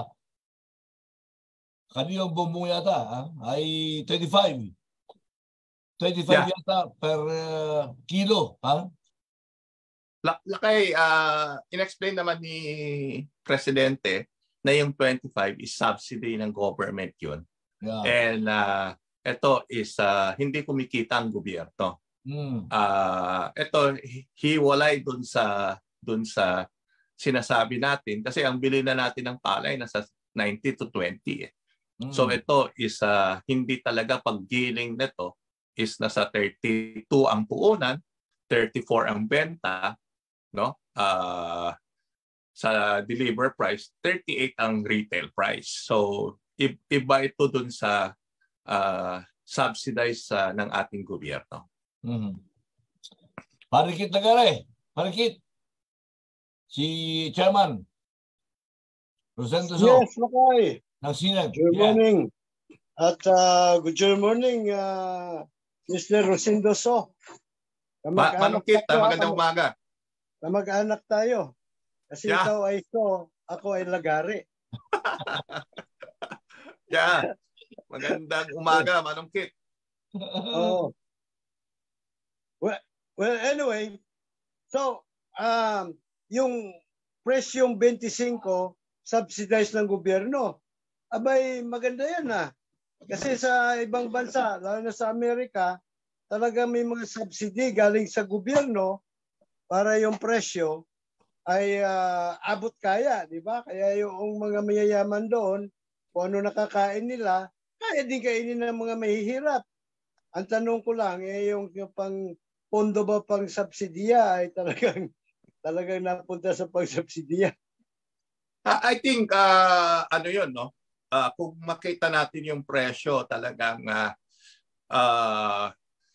kaniwa Bongbong yata ha? Ay twenty-five. twenty-five yeah. yata per uh, kilo, ha?
Lakay, uh, in-explain naman ni Presidente na yung twenty-five is subsidy ng government yun. Yeah. And uh, ito is uh, hindi kumikita ang gobyerno. Mm. Uh, ito, hiwalay dun sa, dun sa sinasabi natin kasi ang bili na natin ng palay nasa ninety to twenty. Eh. Mm. So ito is uh, hindi talaga paggiling nito is nasa thirty-two ang puunan, thirty-four ang benta, no? Uh, sa deliver price, thirty-eight ang retail price. So iba ito dun sa uh, subsidized uh, ng ating gobyerno.
Mm-hmm. Parikit na gare, parikit. Si Chairman, Rosendo So.
Yes, Makay.
Ng Sinag.
Good
Yeah.
morning. At uh, good morning, uh, Mister Rosendo So.
Ma Manungkit,
tayo,
magandang
kamag
umaga.
kamag-anak tayo. Kasi
Yeah.
ikaw ay So, ako ay Lagari.
Yeah. Magandang umaga, Manungkit.
Oh. Well, well, anyway, so, um, yung presyong twenty-five, subsidized ng gobyerno. Abay, maganda yan ah. Kasi sa ibang bansa, lalo na sa Amerika, talaga may mga subsidy galing sa gobyerno para yung presyo ay uh, abot kaya, di ba? Kaya yung mga mayayaman doon, kung ano nakakain nila, kaya din kainin ng mga mahihirap. Ang tanong ko lang, eh, yung, yung pang pondo ba pang subsidiya ay talagang talagang napunta sa pang-subsidiya.
I think uh, ano 'yon, no? Uh, kung makita natin yung presyo, talagang uh, uh,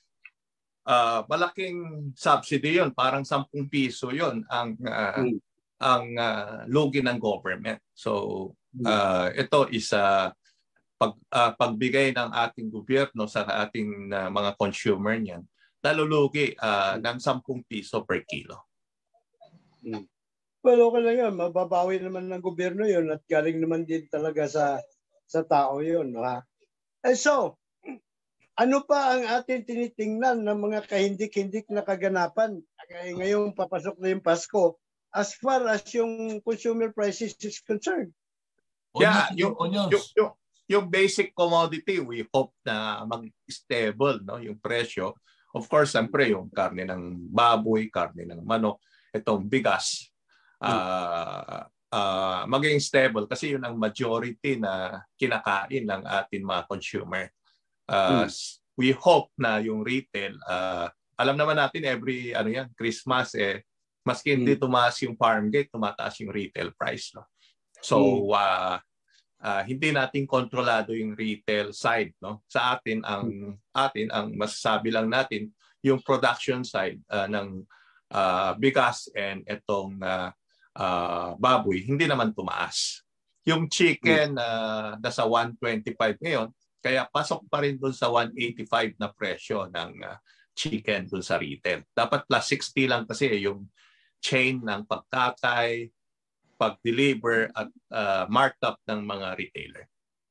uh, malaking subsidy 'yon, parang sampung piso 'yon ang uh, hmm. ang uh, lugi ng government. So uh, ito is uh, pag uh, pagbigay ng ating gobyerno sa ating uh, mga consumer niyan, nalulugi uh, ng sampung piso per kilo.
Hmm. Well, okay lang yun. Mababawi naman ng gobyerno yun at galing naman din talaga sa sa tao yun. No, ha? And so, ano pa ang ating tinitingnan ng mga kahindik-hindik na kaganapan ngayong papasok na yung Pasko as far as yung consumer prices is concerned?
Yeah, yung, yung, yung, yung basic commodity, we hope na mag-stable, no, yung presyo. Of course, siyempre yung karne ng baboy, karne ng manok, itong bigas, uh, uh, maging stable kasi yun ang majority na kinakain ng ating mga consumer. Uh, hmm. We hope na yung retail, uh, alam naman natin every ano yan, Christmas, eh, maski hindi hmm. tumaas yung farm gate, tumataas yung retail price. No? So, uh, uh, hindi natin kontrolado yung retail side. No? Sa atin, ang hmm. atin ang masasabi lang natin, yung production side uh, ng uh, bigas and itong uh, uh, baboy, hindi naman tumaas. Yung chicken uh, nasa one twenty-five ngayon, kaya pasok pa rin doon sa one eighty-five na presyo ng uh, chicken doon sa retail. Dapat plus sixty lang kasi yung chain ng pagkakay, pag-deliver at uh, markup ng mga retailer.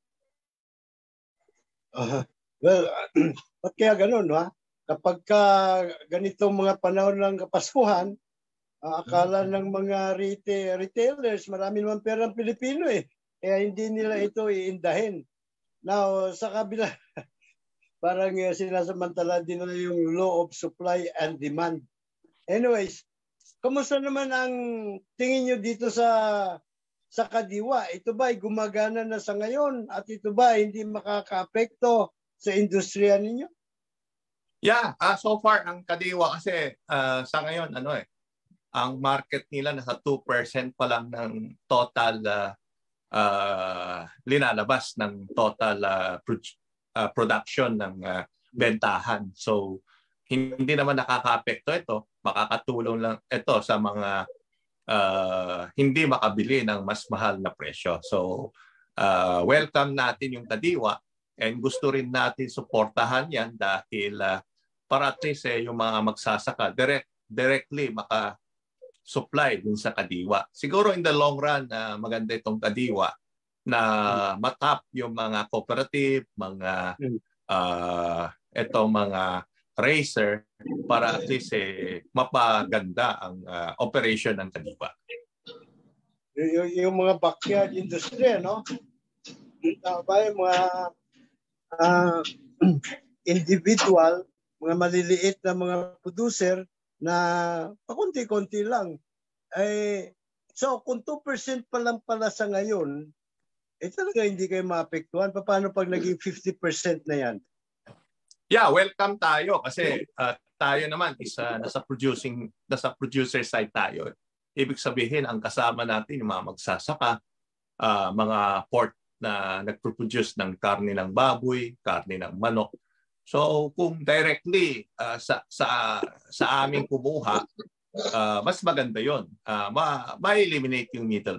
Uh, well, ba't kaya ganun, ha? Kapag ka ganitong mga panahon ng Kapaskuhan, uh, akala ng mga retail, retailers, marami naman perang Pilipino eh. Kaya hindi nila ito iindahin. Now, sa kabila, parang uh, sinasamantala din na yung law of supply and demand. Anyways, kumusta naman ang tingin nyo dito sa sa kadiwa? Ito ba ay gumagana na sa ngayon? At ito ba ay hindi makaka-apekto sa industriya ninyo?
Yeah, uh, so far ang kadiwa kasi uh, sa ngayon ano eh ang market nila nasa two percent pa lang ng total uh, uh, linalabas ng total uh, pro uh, production ng uh, bentahan. So hindi naman nakakaapekto ito, makakatulong lang ito sa mga uh, hindi makabili ng mas mahal na presyo. So uh, welcome natin yung kadiwa and gusto rin natin suportahan yan dahil uh, para at least eh, yung mga magsasaka direct, directly maka-supply dun sa kadiwa. Siguro in the long run, uh, maganda itong kadiwa na matap yung mga cooperative, mga uh, itong mga racer para at least eh, mapaganda ang uh, operation ng kadiwa.
Y yung mga backyard industry, no? Ba yung mga uh, individual, mga maliliit na mga producer na pakunti-kunti lang. Eh, so, kung two percent pa lang pala sa ngayon, eh talaga hindi kayo maapektuhan. Paano pag naging fifty percent na yan?
Yeah, welcome tayo kasi uh, tayo naman is uh, nasa producing, nasa producer side tayo. Ibig sabihin, ang kasama natin yung mga magsasaka, uh, mga port na nagproduce ng karne ng baboy, karne ng manok. So kung directly uh, sa sa sa aming kumuha, uh, mas maganda 'yon. Uh, ma ma-eliminate yung middleman.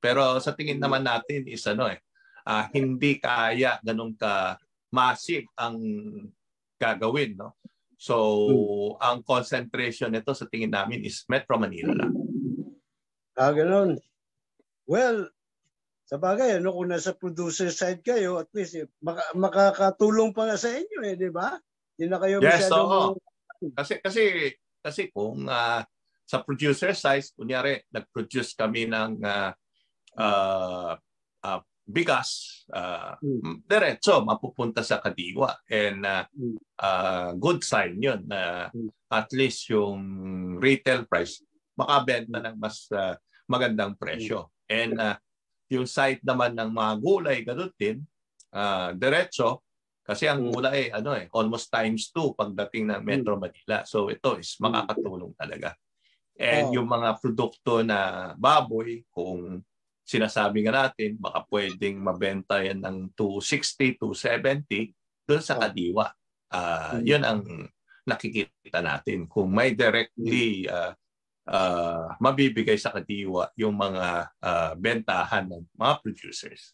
Pero sa tingin naman natin is ano eh, uh, hindi kaya ganun ka massive ang gagawin, no? So, hmm. ang concentration nito sa tingin namin is Metro Manila lang.
Ah, ganun. Well, sa bagay, ano, kung nasa producer side kayo, at least eh, maka, makakatulong pa nga sa inyo eh, di ba? Hindi na kayo
yes,
masyadong...
oo. Kasi, kasi, kasi kung uh, sa producer side, kunyari, nag-produce kami ng uh, uh, uh, bigas, uh, hmm. diretso, mapupunta sa Kadiwa. And uh, hmm. uh, good sign yun na hmm. at least yung retail price makabenta ng mas uh, magandang presyo. Hmm. And uh, yung side naman ng mga gulay, ganun din, uh, diretso, kasi ang gulay, ano eh, almost times two pagdating ng Metro Manila. So ito is makakatulong talaga. And oh. yung mga produkto na baboy, kung sinasabi nga natin, baka pwedeng mabenta yan ng two sixty, two seventy doon sa Kadiwa. Uh, mm. Yun ang nakikita natin. Kung may directly uh, uh, mabibigay sa Kadiwa yung mga uh, bentahan ng mga producers.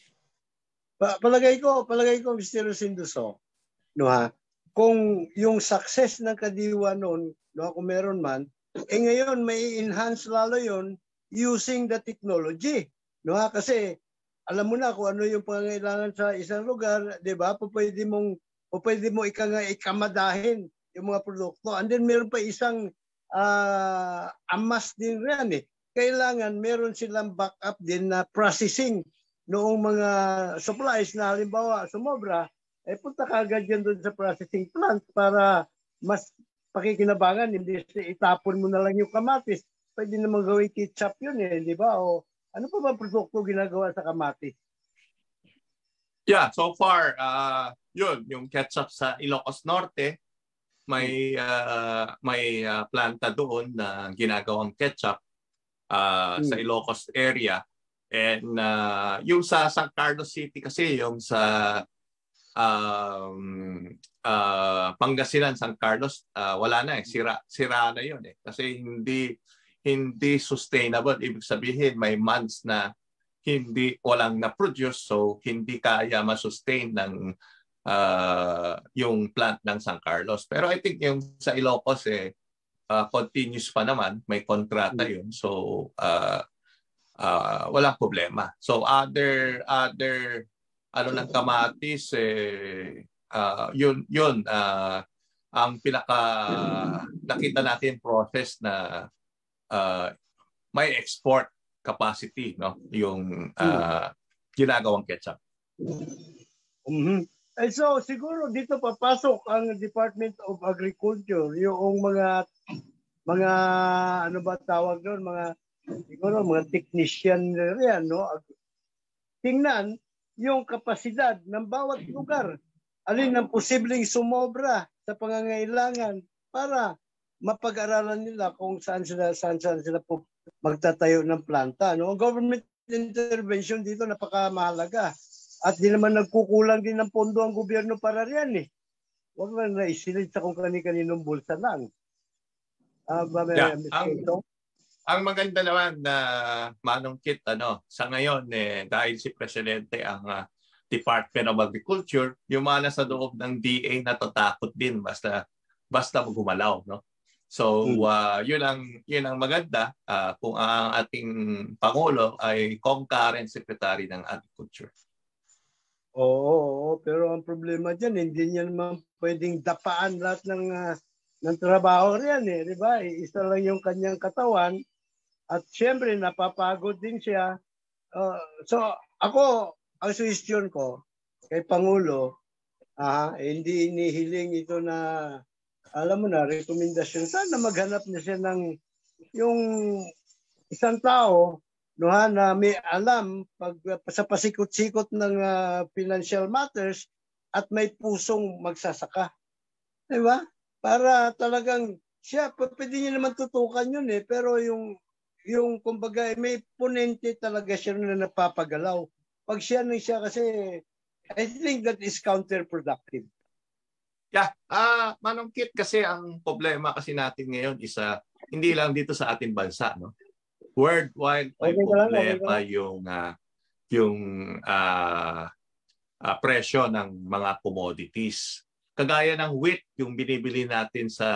Pa palagay ko, palagay ko, Mister Sinduso, no ha, kung yung success ng Kadiwa noon, no, kung meron man, eh ngayon may enhance lalo yon using the technology. No ha? Kasi alam mo na kung ano yung pangangailangan sa isang lugar, di ba? Pwede mong, pwede mo ika nga ikamadahin yung mga produkto. And then meron pa isang uh, amas din rin eh. Kailangan meron silang backup din na processing noong mga supplies na halimbawa sumobra, eh punta ka agad yan doon sa processing plant para mas pakikinabangan, hindi itapon mo na lang yung kamatis. Pwede naman gawin ketchup yun eh, di ba? O ano pa ba produkto ginagawa sa kamatis?
Yeah, so far, uh, yun, yung ketchup sa Ilocos Norte, may uh, may uh, planta doon na ginagawang ketchup uh, hmm. sa Ilocos area. And uh, yung sa San Carlos City kasi, yung sa um, uh, Pangasinan, San Carlos, uh, wala na eh. Sira, sira na yun eh. Kasi hindi... hindi sustainable. Ibig sabihin, may months na hindi walang na-produce, so hindi kaya ma-sustain ng uh, yung plant ng San Carlos. Pero I think yung sa Ilocos, eh, uh, continuous pa naman, may kontrata yun. So, uh, uh, walang problema. So, other, other, ano ng kamatis, eh, uh, yun, yun, uh, ang pinaka, nakita natin process na Uh, may export capacity, no, yung uh, ginagawang ketchup.
Mm-hmm. And so siguro dito papasok ang Department of Agriculture, yung mga mga ano ba tawag doon, mga siguro mga technician riyan, no. Tingnan yung kapasidad ng bawat lugar, alin ang posibleng sumobra sa pangangailangan para mapag-aralan nila kung saan sila saan, saan sila po magtatayo ng planta. No? Government intervention dito napakamahalaga. At di naman nagkukulang din ng pondo ang gobyerno para riyan eh. Huwag lang na isilid sa kung kani-kaninong bulsa lang. Uh, ba,
yeah, ang, ang maganda naman na uh, Manong Kit, ano, sa ngayon eh, dahil si Presidente ang uh, Department of Agriculture, yung mga nasa loob ng D A natatakot din basta basta magumalaw, no? So, uh, yun ang yun ang maganda uh, kung ang ating Pangulo ay concurrent Secretary ng Agriculture.
Oo, oo, pero ang problema diyan hindi niya naman pwedeng dapaan lahat ng uh, ng trabaho riyan eh, di ba? Isa lang yung kanyang katawan at syempre napapagod din siya. Uh, so, ako ang suggestion ko kay Pangulo, ah, hindi inihiling ito na alam mo na, rekomendasyon. Sana maghanap na siya ng yung isang tao no, ha, na may alam pag, sa pasikot-sikot ng uh, financial matters at may pusong magsasaka. Diba? Para talagang siya, pwede niya naman tutukan yun eh, pero yung, yung kumbaga, may ponente talaga siya na napapagalaw. Pag siya nang siya kasi, I think that is counterproductive.
Yeah, ah uh, Manong Kit, kasi ang problema kasi natin ngayon is uh, hindi lang dito sa ating bansa, no. worldwide may
Okay ka lang, okay ka
problema
lang.
yung uh, yung uh, uh, presyo ng mga commodities. Kagaya ng wheat, yung binibili natin sa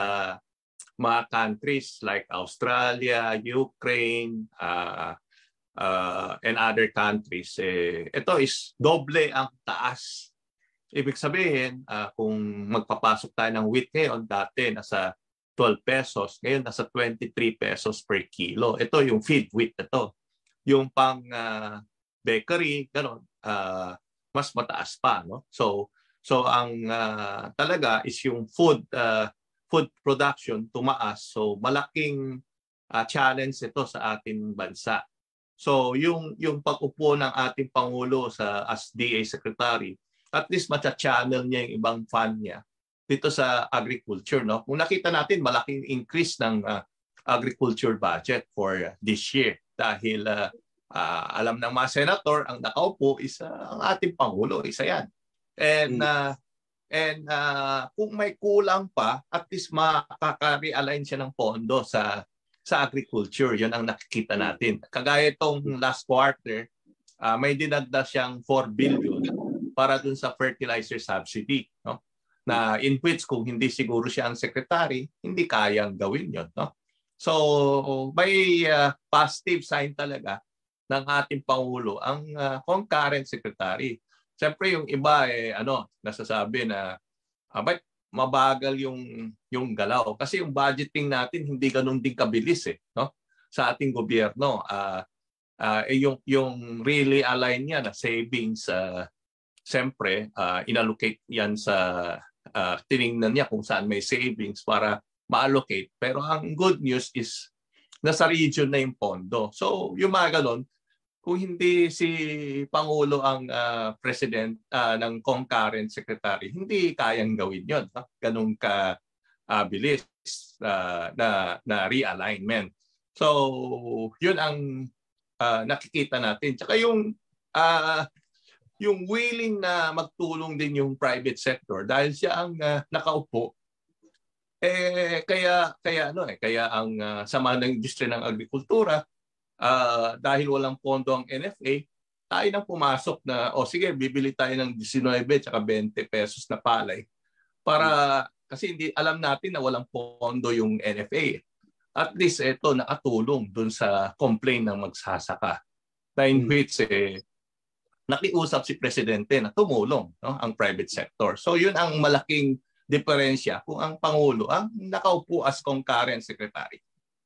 mga countries like Australia, Ukraine, uh, uh, and other countries, eh, ito is doble ang taas. Ibig sabihin, uh, kung magpapasok tayo ng wheat ngayon, dati nasa twelve pesos, ngayon nasa twenty-three pesos per kilo. Ito yung feed wheat ito. Yung pang uh, bakery, gano'n, uh, mas mataas pa, no? So so ang uh, talaga is yung food uh, food production tumaas. So malaking uh, challenge ito sa ating bansa. So yung yung pag-upo ng ating pangulo sa as D A secretary, at least matcha-channel niya yung ibang fund niya dito sa agriculture, no? Kung nakita natin malaking increase ng uh, agriculture budget for uh, this year dahil uh, uh, alam ng mga senator ang nakaupo is uh, ang ating pangulo, isa yan. And uh, and uh, kung may kulang pa, at least makaka-realign siya ng pondo sa sa agriculture. Yun ang nakikita natin. Kagaya itong last quarter, uh, may dinagdag siyang four billion para dun sa fertilizer subsidy, no? Na in which kung hindi siguro siya ang secretary, hindi kayang gawin yun, no? So may uh, positive sign talaga ng ating pangulo ang uh, concurrent secretary. Siyempre yung iba eh ano, nasasabi na uh, ba't mabagal yung yung galaw kasi yung budgeting natin hindi ganoon din kabilis eh, no? Sa ating gobyerno, uh, uh, eh, yung yung really align niya na savings, uh, siyempre uh, inallocate yan sa uh, tiningnan niya kung saan may savings para ma-allocate. Pero ang good news is nasa region na yung pondo. So yung mga ganon, kung hindi si Pangulo ang uh, president uh, ng concurrent secretary, hindi kayang gawin yun. No? Ganun ka uh, bilis uh, na, na realignment. So yun ang uh, nakikita natin. Tsaka yung uh, yung willing na magtulong din yung private sector dahil siya ang uh, nakaupo. Eh kaya kaya ano eh kaya ang uh, sama ng industriya ng agrikultura, uh, dahil walang pondo ang N F A, tayo nang pumasok na o oh, sige bibili tayo ng nineteen tsaka twenty pesos na palay para kasi hindi alam natin na walang pondo yung N F A. At least ito nakatulong dun sa complaint ng magsasaka. In which eh, nakiusap si Presidente na tumulong, no, ang private sector. So yun ang malaking diferensya kung ang Pangulo ang nakaupo as concurrent secretary.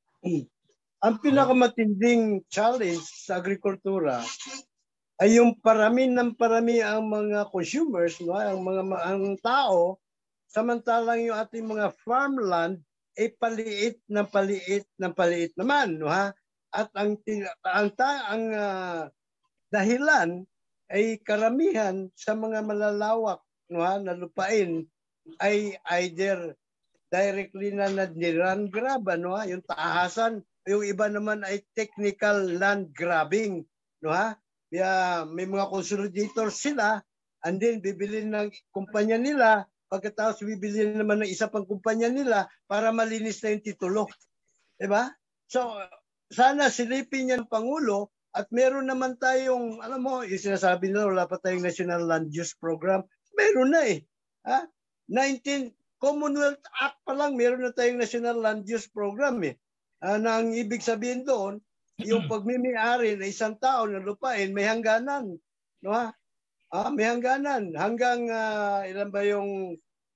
Ang pinakamatinding challenge sa agrikultura ay yung parami ng parami ang mga consumers, no, ang mga ang tao, samantalang yung ating mga farmland ay paliit ng paliit ng paliit naman, no, ha? At ang ang ang uh, dahilan ay karamihan sa mga malalawak, no, ha, na lupain ay either directly na nadiran grab, ano, ha, yung taahasan, yung iba naman ay technical land grabbing, no, ha? Kaya may mga consolidators sila, and then bibili ng kumpanya nila, pagkatapos bibili naman ng isa pang kumpanya nila para malinis na yung titulo. Diba? So, sana silipin niya ng Pangulo at meron naman tayong, alam mo, yung sinasabi na wala pa tayong National Land Use Program, meron na eh. Ha? nineteen Commonwealth Act pa lang, meron na tayong National Land Use Program eh. Uh, na ang ibig sabihin doon, yung pagmimiyari na isang tao na lupain, may hangganan. No, ha? Ah, may hangganan. Hanggang uh, ilan ba yung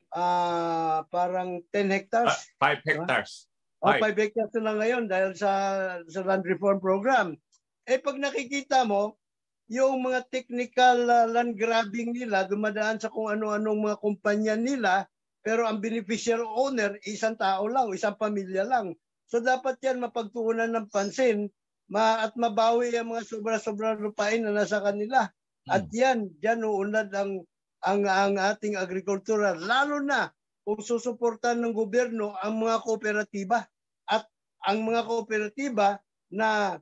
uh, parang ten hectares?
Uh, five hectares.
O, oh, five hectares na lang ngayon dahil sa, sa land reform program. Eh pag nakikita mo, yung mga technical uh, land grabbing nila, dumadaan sa kung ano-anong mga kumpanya nila, pero ang beneficial owner, isang tao lang, isang pamilya lang. So dapat yan mapagtuunan ng pansin ma at mabawi ang mga sobra-sobra lupain na nasa kanila. At yan, dyan uunlad ang, ang, ang ating agrikultura, lalo na kung susuportan ng gobyerno ang mga kooperatiba. At ang mga kooperatiba na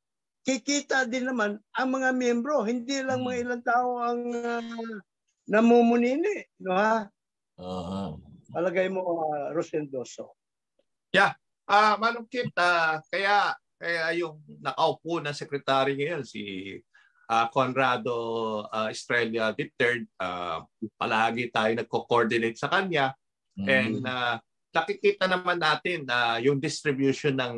kikita din naman ang mga miyembro, hindi lang mga ilang tao ang uh, namumunini, no, ha?
Uh-huh.
Palagay mo, uh, Rosendoso.
Yeah. Uh, Manong Kit, uh, kaya Kaya yung nakaupo na secretary ngayon, si uh, Conrado uh, Estrella the third, uh, palagi tayo nagko-coordinate sa kanya. Mm. And uh, nakikita naman natin na uh, yung distribution ng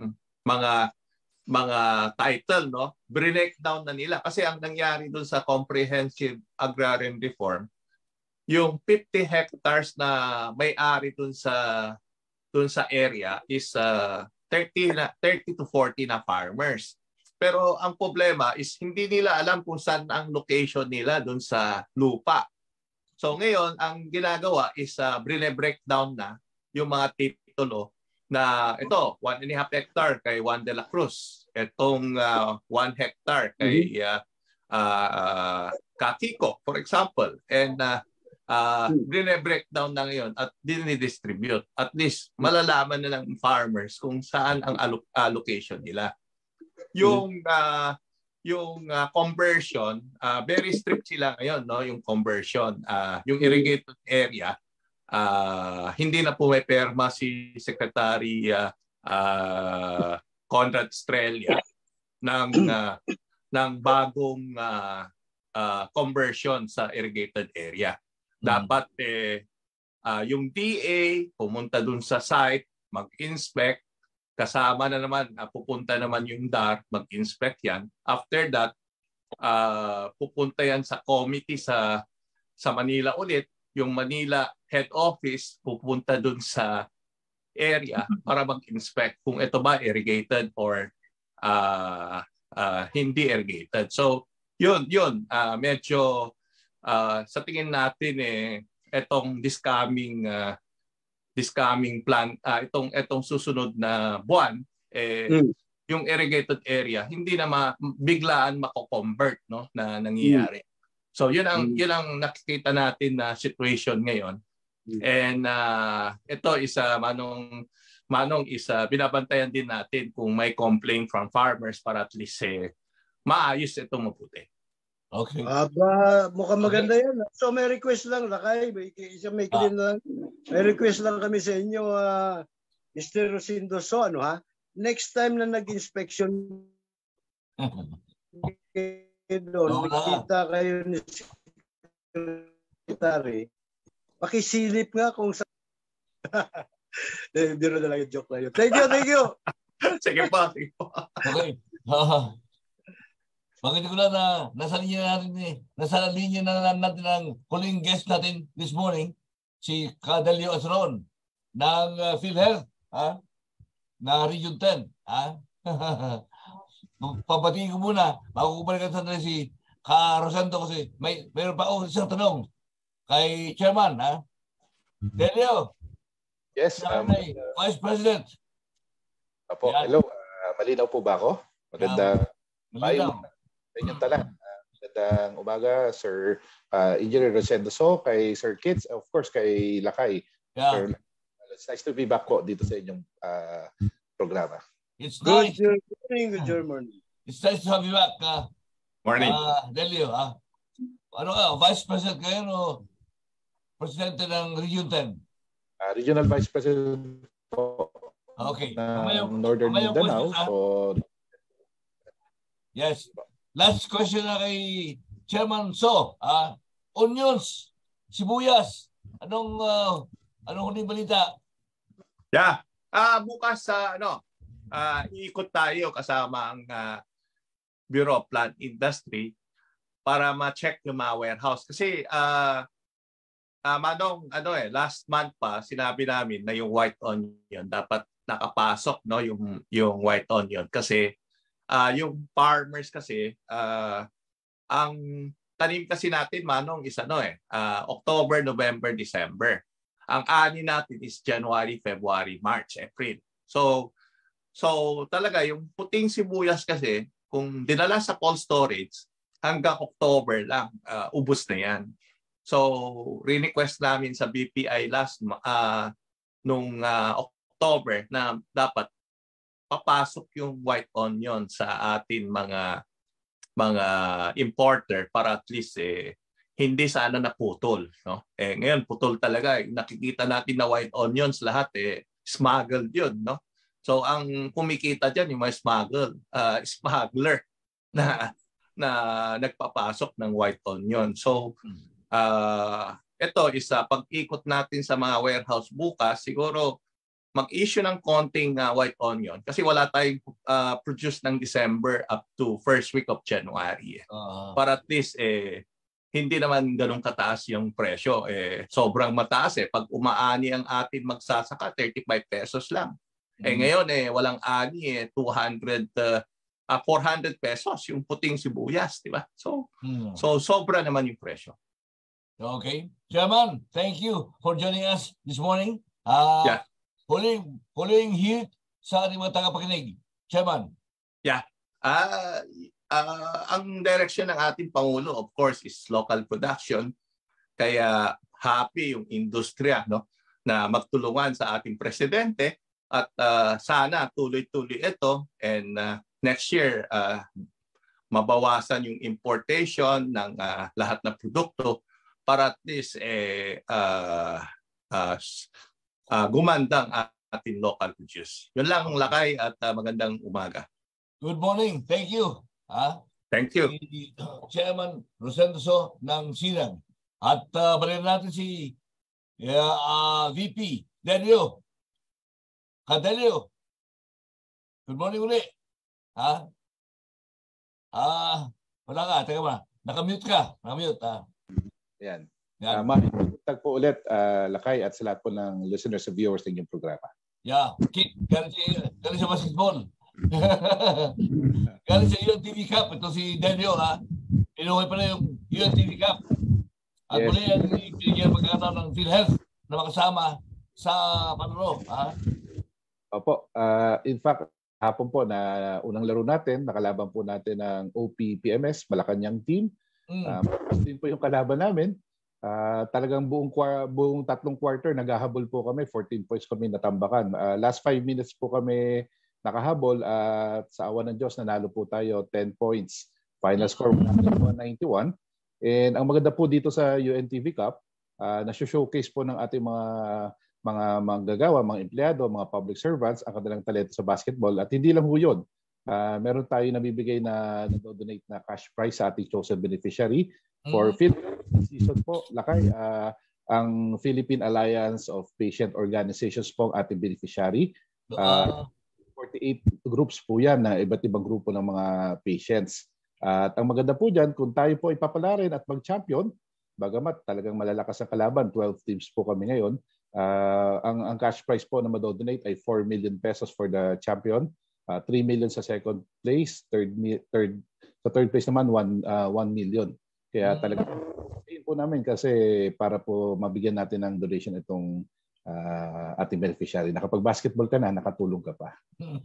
mga mga title, no? Break down na nila. Kasi ang nangyari doon sa Comprehensive Agrarian Reform, yung fifty hectares na may-ari doon sa doon sa area is uh, thirty na thirty to forty na farmers. Pero ang problema is hindi nila alam kung saan ang location nila doon sa lupa. So ngayon, ang ginagawa is uh, breakdown na yung mga titulo na ito, one and a half hectare kay Juan de la Cruz. Itong uh, one hectare kay uh, uh, Kakiko, for example. And uh, uh, breakdown na ngayon at dinidistribute. At least malalaman na ng farmers kung saan ang alloc- allocation nila. Yung uh, yung uh, conversion, uh, very strict sila ngayon, no? Yung conversion, uh, yung irrigated area, uh, hindi na po may perma si Secretary uh, uh, Conrad Estrella ng uh, ng bagong uh, uh, conversion sa irrigated area. Dapat eh, uh, yung D A pumunta dun sa site, mag-inspect, kasama na naman, uh, pupunta naman yung D A R, mag-inspect yan. After that, uh, pupunta yan sa committee sa sa Manila ulit. Yung Manila head office pupunta dun sa area para mag-inspect kung ito ba irrigated or uh, uh, hindi irrigated. So, yun, yun. Uh, medyo uh, sa tingin natin, eh, itong this coming uh, this coming plan, uh, itong itong susunod na buwan, eh, mm. yung irrigated area hindi na ma- biglaan mako-convert, no, na nangyayari. Mm. So yun ang mm. yun ang nakikita natin na situation ngayon. Mm. And uh, ito isa manong manong isa binabantayan din natin kung may complaint from farmers para at least eh, maayos itong mabuti.
Okay.
Aba, mukhang maganda yan. So may request lang, Lakay. May, isa may ah. lang. May request lang kami sa inyo, uh, Mister Rosindo. So ano ha? Next time na nag-inspection doon,
no,
nakita kayo ni Secretary, pakisilip nga kung sa... Biro na lang yung joke na yun. Thank you, thank you.
Sige pa, sige pa.
Okay. Bakit ko na na nasa linya natin eh, nasa linya na natin ang huling guest natin this morning, si Cadalio Asron ng uh, PhilHealth, ha? Na Region ten, ha? Papatingin ko muna, bago ko balikan sa si Ka Rosendo kasi may mayroon pa ako isang tanong kay Chairman, ha? Delio.
Yes, um,
Vice President.
Apo, yan. Hello. Uh, malinaw po ba ako? Maganda.
Malinaw.
Sa inyong talan. Uh, magandang umaga, Sir uh, Engineer Rosendo So, kay Sir Kids, of course, kay Lakay.
Yeah.
Sir, it's nice to be back po dito sa inyong uh, programa.
It's
good
nice.
Good morning, good morning.
It's nice to have you back. Uh,
morning.
Uh, Delio, ah. Ano ka, Vice President kayo o Presidente ng Region ten?
Uh, Regional Vice President po.
Okay.
Ng Northern Mindanao. So,
yes. Last question na kay Chairman So. Ah, onions, sibuyas. Anong uh, anong huling balita?
Yeah. Ah, uh, bukas sa uh, ano, uh, iikot tayo kasama ang uh, Bureau of Plant Industry para ma-check yung mga warehouse kasi uh, uh, manong ano eh last month pa sinabi namin na yung white onion dapat nakapasok, no, yung yung white onion kasi Uh, yung farmers kasi, uh, ang tanim kasi natin, Manong, is ano eh, uh, October, November, December. Ang ani natin is January, February, March, April. So, so talaga, yung puting sibuyas kasi, kung dinala sa cold storage, hanggang October lang, uh, ubos na yan. So, request namin sa B P I last, uh, nung uh, October, na dapat papasok yung white onion sa atin mga mga importer para at least eh, hindi sana naputol, no? Eh ngayon putol talaga, eh. Nakikita natin na white onions lahat eh smuggled yun, no? So ang kumikita diyan yung mga smuggle, uh, smuggler na na nagpapasok ng white onion. So uh, ito is uh, pag-ikot natin sa mga warehouse bukas, siguro mag-issue ng konting uh, white onion kasi wala tayong uh, produce ng December up to first week of January. Uh-huh. Para at least eh hindi naman ganun kataas yung presyo. Eh sobrang mataas eh. Pag umaani ang atin magsasaka, thirty-five pesos lang. Mm-hmm. Eh ngayon eh walang ani eh two hundred uh, uh, four hundred pesos yung puting sibuyas, di ba? So mm-hmm. so sobra naman yung presyo.
Okay. Chairman, thank you for joining us this morning. Uh, yeah. Huling, huling hit sa ating mga tagapakinig. Chairman.
Yeah. Uh, uh, ang direction ng ating Pangulo, of course, is local production. Kaya happy yung industriya, no, na magtulungan sa ating presidente at uh, sana tuloy-tuloy ito and uh, next year uh, mabawasan yung importation ng uh, lahat ng produkto para at least eh, uh, uh, uh, gumandang ating local produce. Yun lang ang lakay at uh, magandang umaga.
Good morning. Thank you. Ha?
Thank you.
Si Chairman Rosendo So ng Sinag. At uh, balik natin si uh, uh, V P Delio. Kadelio. Good morning uli. Ha? Ah, wala ka. Teka ba? Nakamute ka. Nakamute. Ha?
Yan. Yan. Uh, Makikitag po ulit, uh, Lakay, at sa lahat po ng listeners and viewers ng inyong programa.
Yeah. Kit, galing sa basketball. Galing sa U N T V Cup. Ito si Delio, ha? Inuwi pa na yung U N T V Cup. At yes. Muli ang pinigyan pagkakataon ng PhilHealth na makasama sa panalo, ha?
Opo. Uh, in fact, hapon po na unang laro natin, nakalaban po natin ng O P P M S, Malacanang team. Mm. Uh, din po yung kalaban namin. Uh, talagang buong buong tatlong quarter naghahabol po kami, fourteen points kami natambakan. Uh, last five minutes po kami nakahabol at uh, sa awa ng Diyos nanalo po tayo ten points. Final score one ninety-one. And ang maganda po dito sa U N T V Cup, uh, na-showcase po ng ating mga mga manggagawa, mga empleyado, mga public servants ang kanilang talento sa basketball. At hindi lang po yun. Uh, meron tayo nabibigay na nado-donate na cash prize sa ating chosen beneficiary for mm-hmm. Philippine season po. Lakay, uh, ang Philippine Alliance of Patient Organizations po ang ating beneficiary. Uh, forty-eight groups po yan na iba't ibang grupo ng mga patients. Uh, at ang maganda po dyan, kung tayo po ipapalarin at mag-champion, bagamat talagang malalakas ang kalaban, twelve teams po kami ngayon, uh, ang, ang cash prize po na madodonate ay four million pesos for the champion. Uh, three million sa second place, third third sa third place naman one uh, one million. Kaya talaga po namin kasi para po mabigyan natin ng donation itong uh, ating beneficiary. Nakapag-basketball ka na, nakatulong ka pa.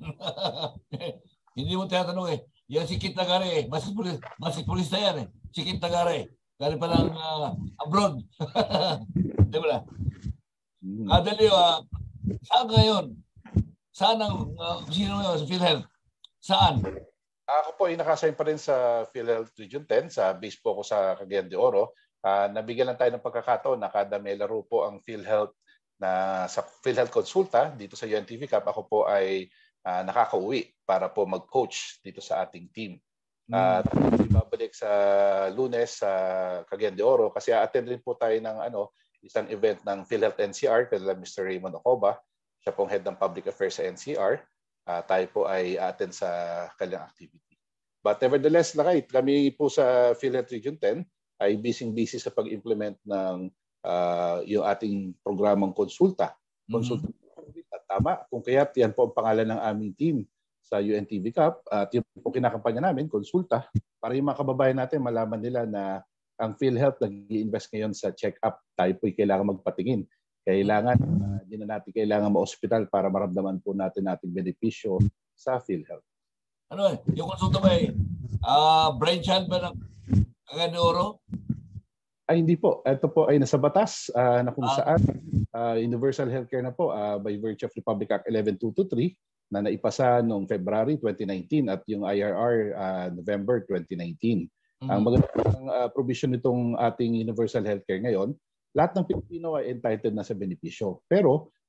Hindi mo tinatanong eh. Yan si Kit Tagare, basketballista, basketballista yan eh. Si Kit Tagare. Galing pa lang uh, abroad. Di ba na? Hmm. Kadali, uh, saan ngayon? Saan ang uh, sino ngayon sa PhilHealth? Saan?
Ako po ay nakasign pa rin sa PhilHealth Region ten, sa base po ko sa Cagayan de Oro. Uh, nabigyan lang tayo ng pagkakataon na kada may laro po ang PhilHealth na sa PhilHealth Consulta dito sa U N T V Cup. Ako po ay uh, nakakauwi para po mag-coach dito sa ating team. At uh, ibabalik sa Lunes sa Cagayan de Oro kasi a-attend rin po tayo ng ano, isang event ng PhilHealth N C R kay Mister Raymond Ocoba. Siya pong head ng public affairs sa N C R. Uh, tayo po ay attend sa kanyang activity. But nevertheless, Lakay, kami po sa PhilHealth Region ten ay busy-busy sa pag-implement ng uh, yung ating programang konsulta. Konsulta. Mm-hmm. Tama. Kung kaya't yan po ang pangalan ng aming team sa U N T V Cup. At yung po kinakampanya namin, konsulta, para yung mga kababayan natin malaman nila na ang PhilHealth nag-i-invest ngayon sa check-up. Tayo po'y kailangan magpatingin. Kailangan, hindi uh, na natin kailangan ma-hospital para maramdaman po natin nating benepisyo sa PhilHealth.
Ano, yung konsulta ba eh, uh, brainchild ba ng Cagayan de Oro?
Ay, hindi po. Ito po ay nasa batas uh, na kung ah. saan uh, universal healthcare na po uh, by virtue of Republic Act eleven two twenty-three na naipasa noong February twenty nineteen at yung I R R uh, November twenty nineteen. Mm-hmm. Ang magandang uh, provision nitong ating universal healthcare ngayon, lahat ng Pilipino ay entitled na sa benepisyo. Pero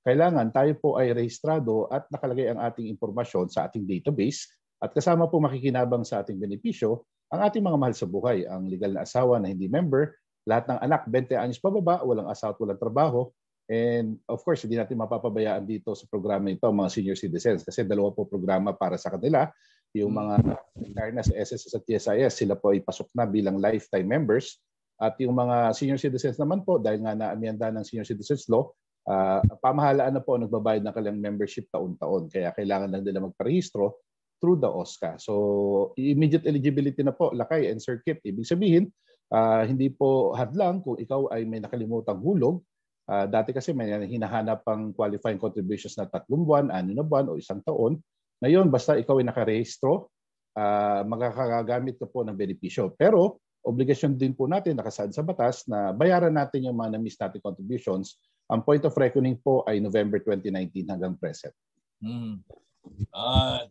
kailangan tayo po ay rehistrado at nakalagay ang ating impormasyon sa ating database at kasama po makikinabang sa ating benepisyo ang ating mga mahal sa buhay, ang legal na asawa na hindi member, lahat ng anak twenty anyos pababa, walang asawa at walang trabaho. And of course, hindi natin mapapabayaan dito sa programa ito ang mga senior citizens kasi dalawa po programa para sa kanila. Yung mga retire na sa S S S at T S I S, sila po ay pasok na bilang lifetime members. At yung mga senior citizens naman po, dahil nga na-amyenda ng Senior Citizens Law, uh, pamahalaan na po nagbabayad ng kanilang membership taon-taon. Kaya kailangan lang nila magparehistro through the O S C A. So immediate eligibility na po, Lakay and Sir Kit. Ibig sabihin, uh, hindi po hadlang kung ikaw ay may nakalimutang hulog. Uh, dati kasi may hinahanap pang qualifying contributions na tatlong buwan, anim na buwan o isang taon. Ngayon, basta ikaw ay nakarehistro, uh, makakagamit ka po ng benepisyo. Pero obligasyon din po natin nakasaad sa batas na bayaran natin yung mga na-miss natin contributions. Ang point of reckoning po ay November twenty nineteen hanggang present.
Hmm. Uh,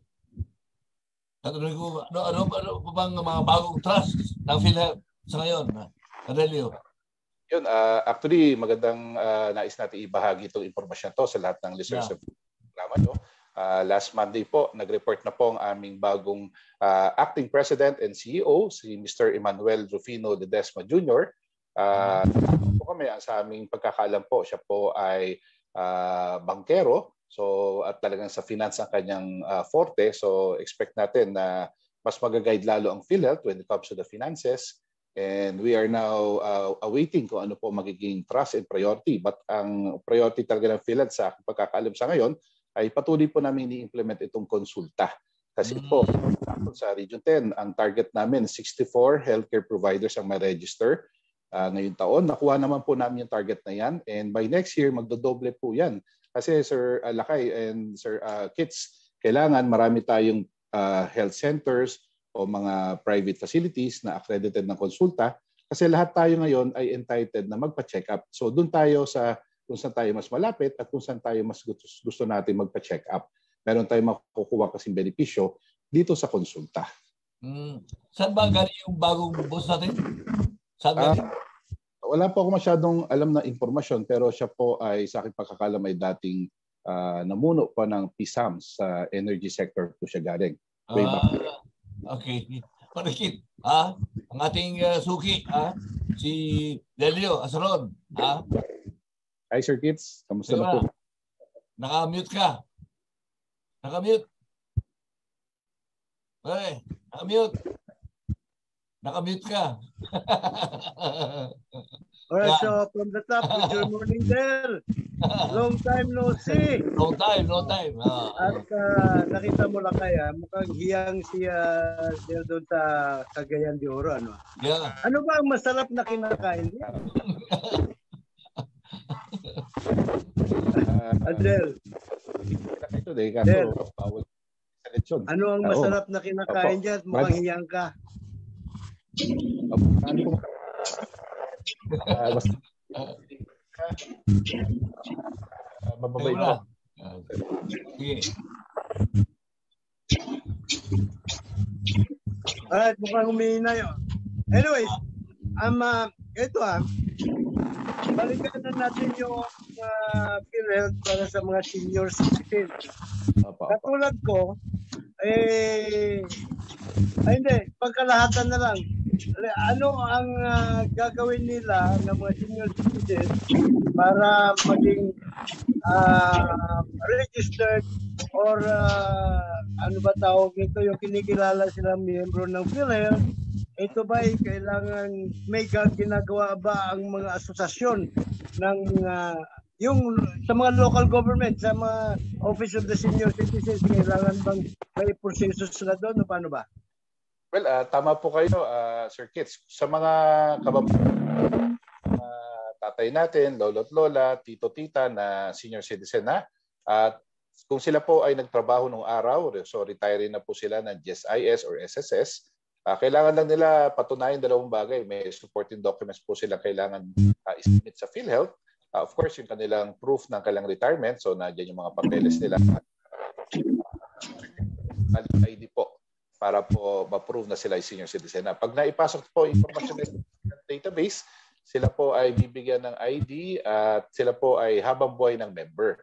Tatanungin ko, ano, ano, ano pa bang mga bagong trust ng PhilHealth sa ngayon, Aurelio?
Yun, uh, actually, magandang uh, nais natin ibahagi itong impormasyon to sa lahat ng listeners yeah. sa programa nyo. Uh, last Monday po, nag-report na po ang aming bagong uh, acting president and C E O, si Mister Emmanuel Rufino Ledesma Junior Uh, po kami, sa aming pagkakaalam po, siya po ay uh, bankero. So, at talagang sa finance ang kanyang uh, forte. So, expect natin na mas mag-guide lalo ang PhilHealth when it comes to the finances. And we are now uh, awaiting kung ano po magiging trust and priority. But ang priority talaga ng PhilHealth sa aking pagkakaalam sa ngayon ay patuloy po namin ni-implement itong konsulta. Kasi mm. po, sa Region ten, ang target namin, sixty-four healthcare providers ang ma-register uh, ngayong taon. Nakuha naman po namin yung target na yan. And by next year, magdodoble po yan. Kasi Sir uh, Lakay and Sir uh, Kits, kailangan marami tayong uh, health centers o mga private facilities na accredited ng konsulta. Kasi lahat tayo ngayon ay entitled na magpa-check up. So doon tayo sa kung saan tayo mas malapit at kung saan tayo mas gusto, gusto natin magpa-check up. Meron tayong makukuha kasing benepisyo dito sa konsulta.
Hmm. Saan ba galing yung bagong boss natin? Saan galing? Uh,
wala po ako masyadong alam na impormasyon pero siya po ay sa aking pagkakalam ay dating uh, namuno pa ng P S A M sa energy sector po siya galing. Way back.
Uh, okay. Panikit. Ah, ang ating uh, suki, ah, si Delio Asaron. Ah.
Hi Sir Kits, kamusta
diba?
na po?
Naka-mute ka. Naka-mute. Okay, naka-mute. Naka-mute ka.
Alright, so from the top, good morning there. Long time no see.
Long time, long time. Ah.
At uh, nakita mo lang kaya, mukhang hiyang siya uh, doon sa Cagayan de Oro. Ano?
Yeah.
Ano ba ang masarap na kinakain niya? uh, Adel.
Ito dahil kaso bawal sa lechon.
Ano ang masarap na kinakain niya at mukhang hiyang ka?
Ano po? Uh, mas uh, mababay pa.
Sige.
Alright, mukhang humihina yun. Anyways, um, uh, ito ah, balikan na natin yung uh, PhilHealth para sa mga senior citizens. Katulad ko, eh, ay hindi, pagkalahatan na lang. Ano ang uh, gagawin nila ng mga senior citizens para maging uh, registered or uh, ano ba tawag nito, yung kinikilala silang miyembro ng PhilHealth? Ito ba ay kailangan may ginagawa ba ang mga asosasyon ng uh, yung sa mga local government, sa mga Office of the Senior Citizens, kailangan bang may proseso sila doon o paano ba?
Well, uh, tama po kayo, uh, Sir Kits. Sa mga kababayan, uh, tatay natin, lolo't lola, tito-tita na senior citizen na, at kung sila po ay nagtrabaho nung araw, so retire na po sila ng G S I S or S S S, uh, kailangan lang nila patunayan dalawang bagay. May supporting documents po sila kailangan uh, isubmit sa PhilHealth. Uh, of course, yung kanilang proof ng kanilang retirement, so nandiyan yung mga papeles nila. I D po para po ma-prove na sila ay senior citizen na. Pag naipasok po information sa database, sila po ay bibigyan ng I D at sila po ay habang buhay ng member.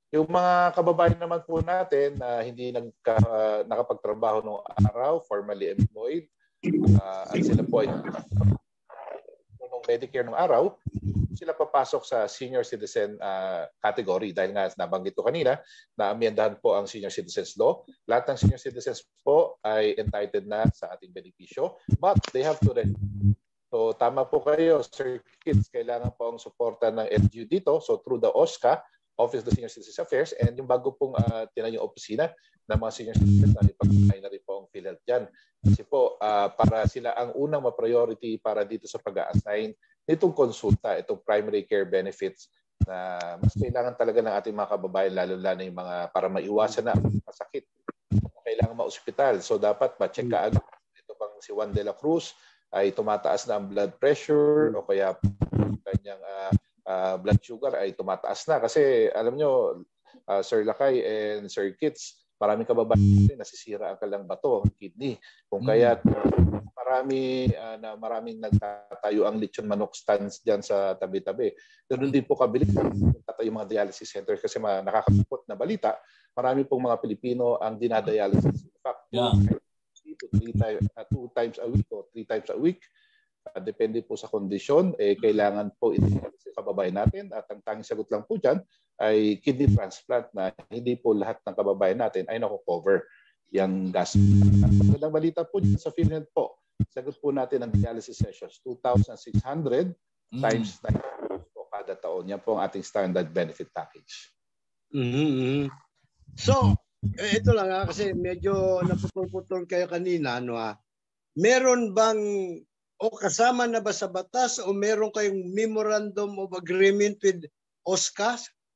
Yung mga kababayan naman po natin na hindi nagka, uh, nakapagtrabaho noong araw, formally employed, uh, at sila po ay nung Medicare nung araw, sila papasok sa senior citizen uh, category dahil nga nabanggit ko kanina na amyendahan po ang senior citizens law. Lahat ng senior citizens po ay entitled na sa ating benepisyo, but they have to register. So tama po kayo, Sir Kids, kailangan po ang suporta ng L G U dito. So through the O S C A, Office of the Senior Citizens Affairs, and yung bago pong uh, tinayong opisina ng mga senior citizens na ipag-apply na rin po ang PhilHealth dyan. Kasi po, uh, para sila ang unang ma-priority para dito sa pag-a-assign nitong konsulta, itong primary care benefits na mas kailangan talaga ng ating mga kababayan, lalo-lalo yung mga para maiwasan na ang masakit. Kailangan ma-ospital. So dapat ma-check ka agad. Ito pang si Juan de la Cruz ay tumataas na ang blood pressure o kaya kanyang uh, uh, blood sugar ay tumataas na. Kasi alam nyo, uh, Sir Lakay and Sir Kits, maraming kababayan nasisira ang kalang bato, kidney. Kung kaya marami uh, na maraming nagtatayo ang lechon manok stands diyan sa tabi-tabi. Doon din po kabilis nagtatayo mga dialysis centers kasi nakakapupot na balita. Marami pong mga Pilipino ang dinadialysis. In fact, yeah. two, three times, uh, two times a week o three times a week. Uh, depende po sa kondisyon, eh, kailangan po i-dialysis sa kababayan natin at ang tanging sagot lang po dyan ay kidney transplant na hindi po lahat ng kababayan natin ay nakukover yung gas. At magandang balita po dyan sa PhilHealth po, sagot po natin ang dialysis sessions, two thousand six hundred mm. times nine po kada taon. Yan po ang ating standard benefit package.
Mm-hmm. So, eh, ito lang ha, kasi medyo naputol-putol kayo kanina. Ano, ha? Meron bang o kasama na ba sa batas o meron kayong memorandum of agreement with O S C A?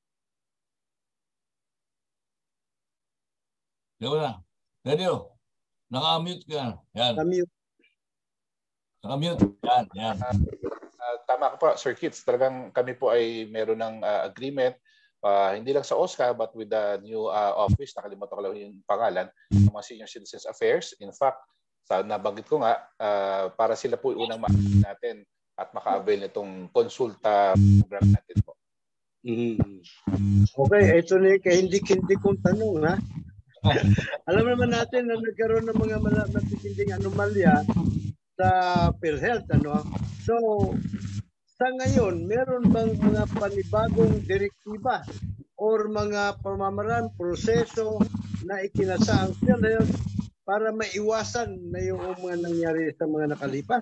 Diyo na. Diyo. Naka-mute ka. Yan.
Naka-mute.
Naka-mute. Yan. Yan.
Uh, uh, tama ka po, Sir Kits. Talagang kami po ay meron ng uh, agreement. Uh, hindi lang sa O S C A but with the new uh, office, nakalimutan ko lang yung pangalan, ng mga Senior Citizens Affairs. In fact, sa nabanggit ko nga, uh, para sila po yung unang ma-avail natin at maka-avail nitong konsulta program natin po.
Mm-hmm. Okay, ito na yung kahindik-hindik kong tanong, ha? Alam naman natin na nagkaroon ng mga matitinding anomalya sa PhilHealth, ano? So, sa ngayon, meron bang mga panibagong direktiba or mga pamamaraan, proseso na ikinasa ang PhilHealth para maiwasan na yung mga nangyari sa mga nakalipas?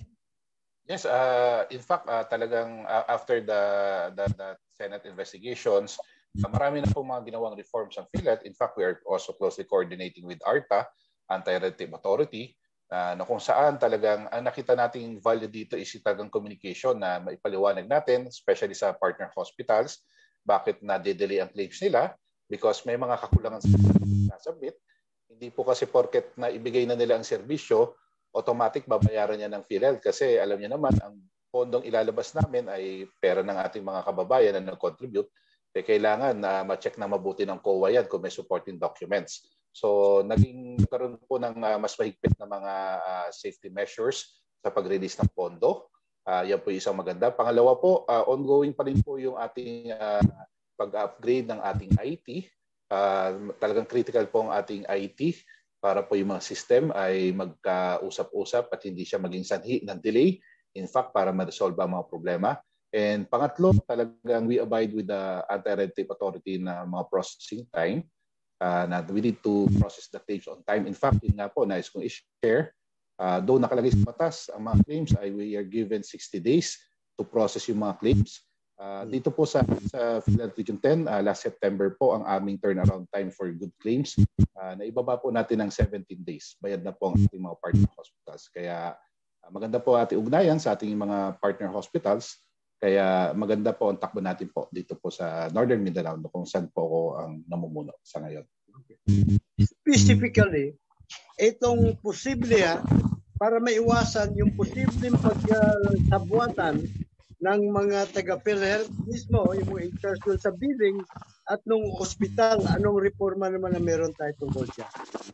Yes, uh, in fact, uh, talagang uh, after the, the, the Senate investigations, uh, marami na po mga ginawang reforms ang PhilHealth. In fact, we are also closely coordinating with ARTA, Anti-Red Tape Authority, Uh, na kung saan talagang ang nakita nating value dito is talagang communication na maipaliwanag natin, especially sa partner hospitals, bakit na-delay ang claims nila because may mga kakulangan sa submit. Hindi po kasi porket na ibigay na nila ang serbisyo, automatic babayaran niya ng PhilHealth kasi alam niya naman ang pondong ilalabas namin ay pera ng ating mga kababayan na nag-contribute. Eh, kailangan na uh, ma-check na mabuti ng C O A yan kung may supporting documents. So, naging karoon po ng uh, mas mahigpit na mga uh, safety measures sa pag-release ng pondo. Uh, yan po yung isang maganda. Pangalawa po, uh, ongoing pa rin po yung ating uh, pag-upgrade ng ating I T. Uh, talagang critical po ang ating I T para po yung mga system ay magkausap-usap at hindi siya maging sanhi ng delay. In fact, para ma-resolve ang mga problema. And pangatlo, talagang we abide with the Anti-Red Tape Authority na mga processing time. Uh, na we need to process the claims on time. In fact, yun nga po, nais kong i-share, uh, though nakalagay sa batas, ang mga claims ay we are given sixty days to process yung mga claims. Uh, dito po sa, sa PhilHealth Region ten, uh, last September po ang aming turnaround time for good claims. Uh, naibaba po natin ng seventeen days. Bayad na po ang ating mga partner hospitals. Kaya uh, maganda po ating ugnayan sa ating mga partner hospitals. Kaya maganda po ang takbo natin po dito po sa Northern Mindanao kung saan po ako ang namumuno sa ngayon.
Specifically, itong posible ha, para maiwasan yung posibleng pagsabuatan ng mga taga-PhilHealth mismo, yung mga in-charge sa billing at nung ospital, anong reforma naman na meron tayo tungkol siya?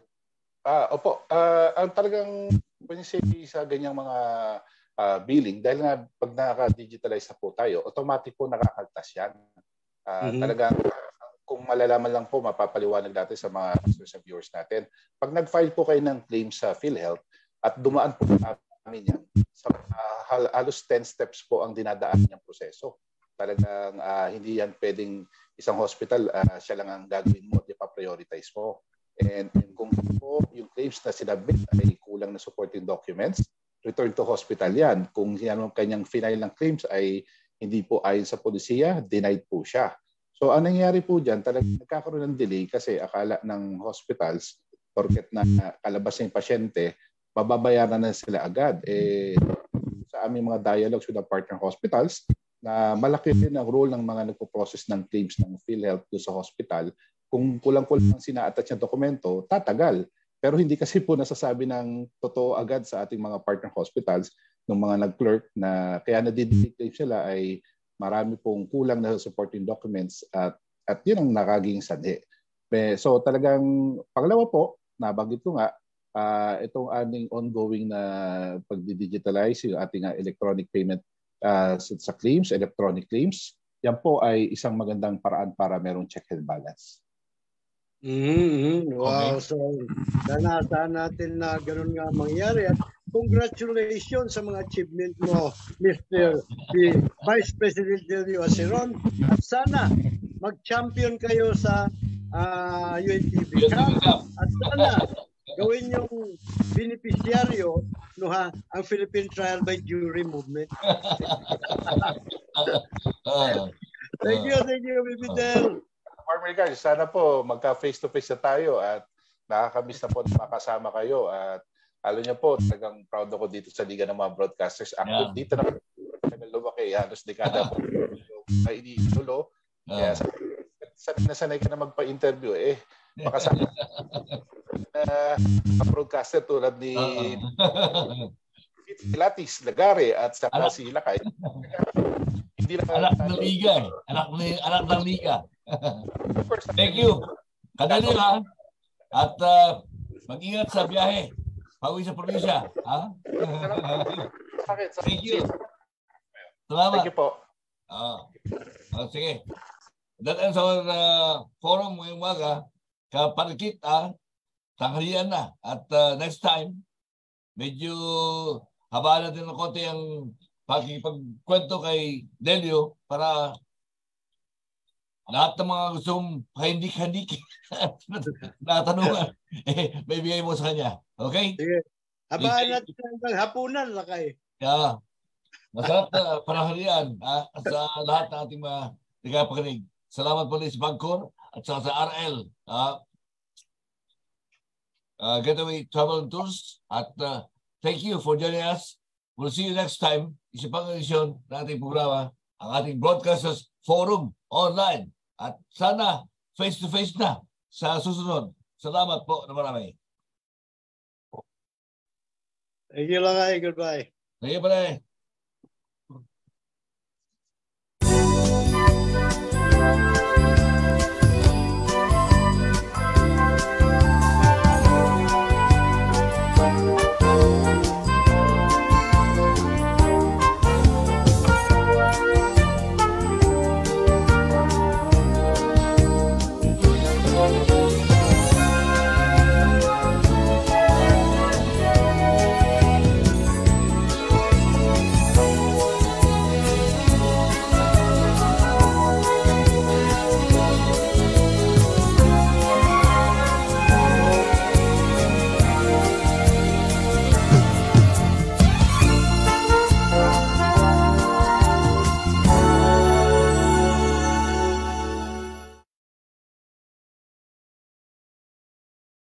Ah, opo, uh, ang talagang sa ganyang mga Uh, billing, dahil nga pag naka-digitalize na po tayo, automatic po nakakaltas yan. Uh, mm-hmm. Talagang kung kung malalaman lang po, mapapaliwanag natin sa mga sa viewers natin. Pag nag-file po kayo ng claim sa PhilHealth at dumaan po namin yan, sa uh, halos ten steps po ang dinadaan niyang proseso. Talagang uh, hindi yan pwedeng isang hospital, uh, siya lang ang gagawin mo at ipa-prioritize mo. And, and kung po yung claims na sinabit ay kulang na supporting documents, return to hospital yan. Kung yan ang kanyang final ng claims ay hindi po ayon sa polisiya, denied po siya. So ang nangyayari po dyan, talagang nagkakaroon ng delay kasi akala ng hospitals, porket na kalabas na yung pasyente, mababayaran na sila agad. Eh, sa aming mga dialogues with the partner hospitals, na malaki din ang role ng mga nagpo-process ng claims ng PhilHealth do sa hospital. Kung kulang-kulang ang sina-attach na dokumento, tatagal. Pero hindi kasi po nasasabi ng totoo agad sa ating mga partner hospitals ng mga nag-clerk na kaya na-delay sila ay marami pong kulang na supporting documents at at yun ang nakaging sanhi. So talagang pangalawa po, nabanggit ko nga, uh, itong ating ongoing na pagdi-digitalize yung ating uh, electronic payment uh, sa claims, electronic claims, yan po ay isang magandang paraan para merong check and balance.
Mm-hmm. Wow.
Okay.
So, sana, sana natin na ganun nga mangyari. At congratulations sa mga achievement mo, Mister si Vice President Delio Aceron. At sana mag-champion kayo sa uh, U N T V Cup. At sana gawin yung beneficiaryo no ha, ang Philippine Trial by Jury Movement. Thank you, thank you, Bibi Del.
Farmer guys, sana po magka face-to-face na tayo at nakakamiss na po na makasama kayo at alam niyo po, talagang proud ako dito sa Liga ng mga Broadcasters. Active yeah. Dito na lumaki, halos dekada po na iniitulo. Kaya sanay na sanay ka na magpa-interview eh. Makasama na uh, broadcaster tulad ni Latis, Lagare at saka si Lakay. Hindi na
anak ng Liga eh. Anak, ni, anak ng Liga. Thank you. Kadali ha. At uh, mag-ingat sa biyahe. Pauwi sa probinsya. Ha? Thank you. Salamat.
Thank you po.
Ah. Oh, sige. That ends our uh, forum ngayong umaga. Kapalikit ah. Tanghalian na. At uh, next time, medyo habaan natin ng konti ang pakipagkwento kay Delio para lahat ng mga gustong pahindik-hindik na tanungan, eh, may bigay mo sa kanya. Okay?
Sige. Habaan natin ng hapunan, Lakay.
Yeah. Masarap na panahalian ah, sa lahat ng ating mga nagpapakinig. Salamat po rin sa Bangkor at sa, sa R L. Ah, uh, Getaway Travel and Tours. At uh, thank you for joining us. We'll see you next time. Isa pang edisyon ng ating programa, ang ating Broadcasters Forum online. At sana face-to-face na sa susunod. Salamat po na marami.
Thank you, Lakay. Goodbye.
Thank you, pare.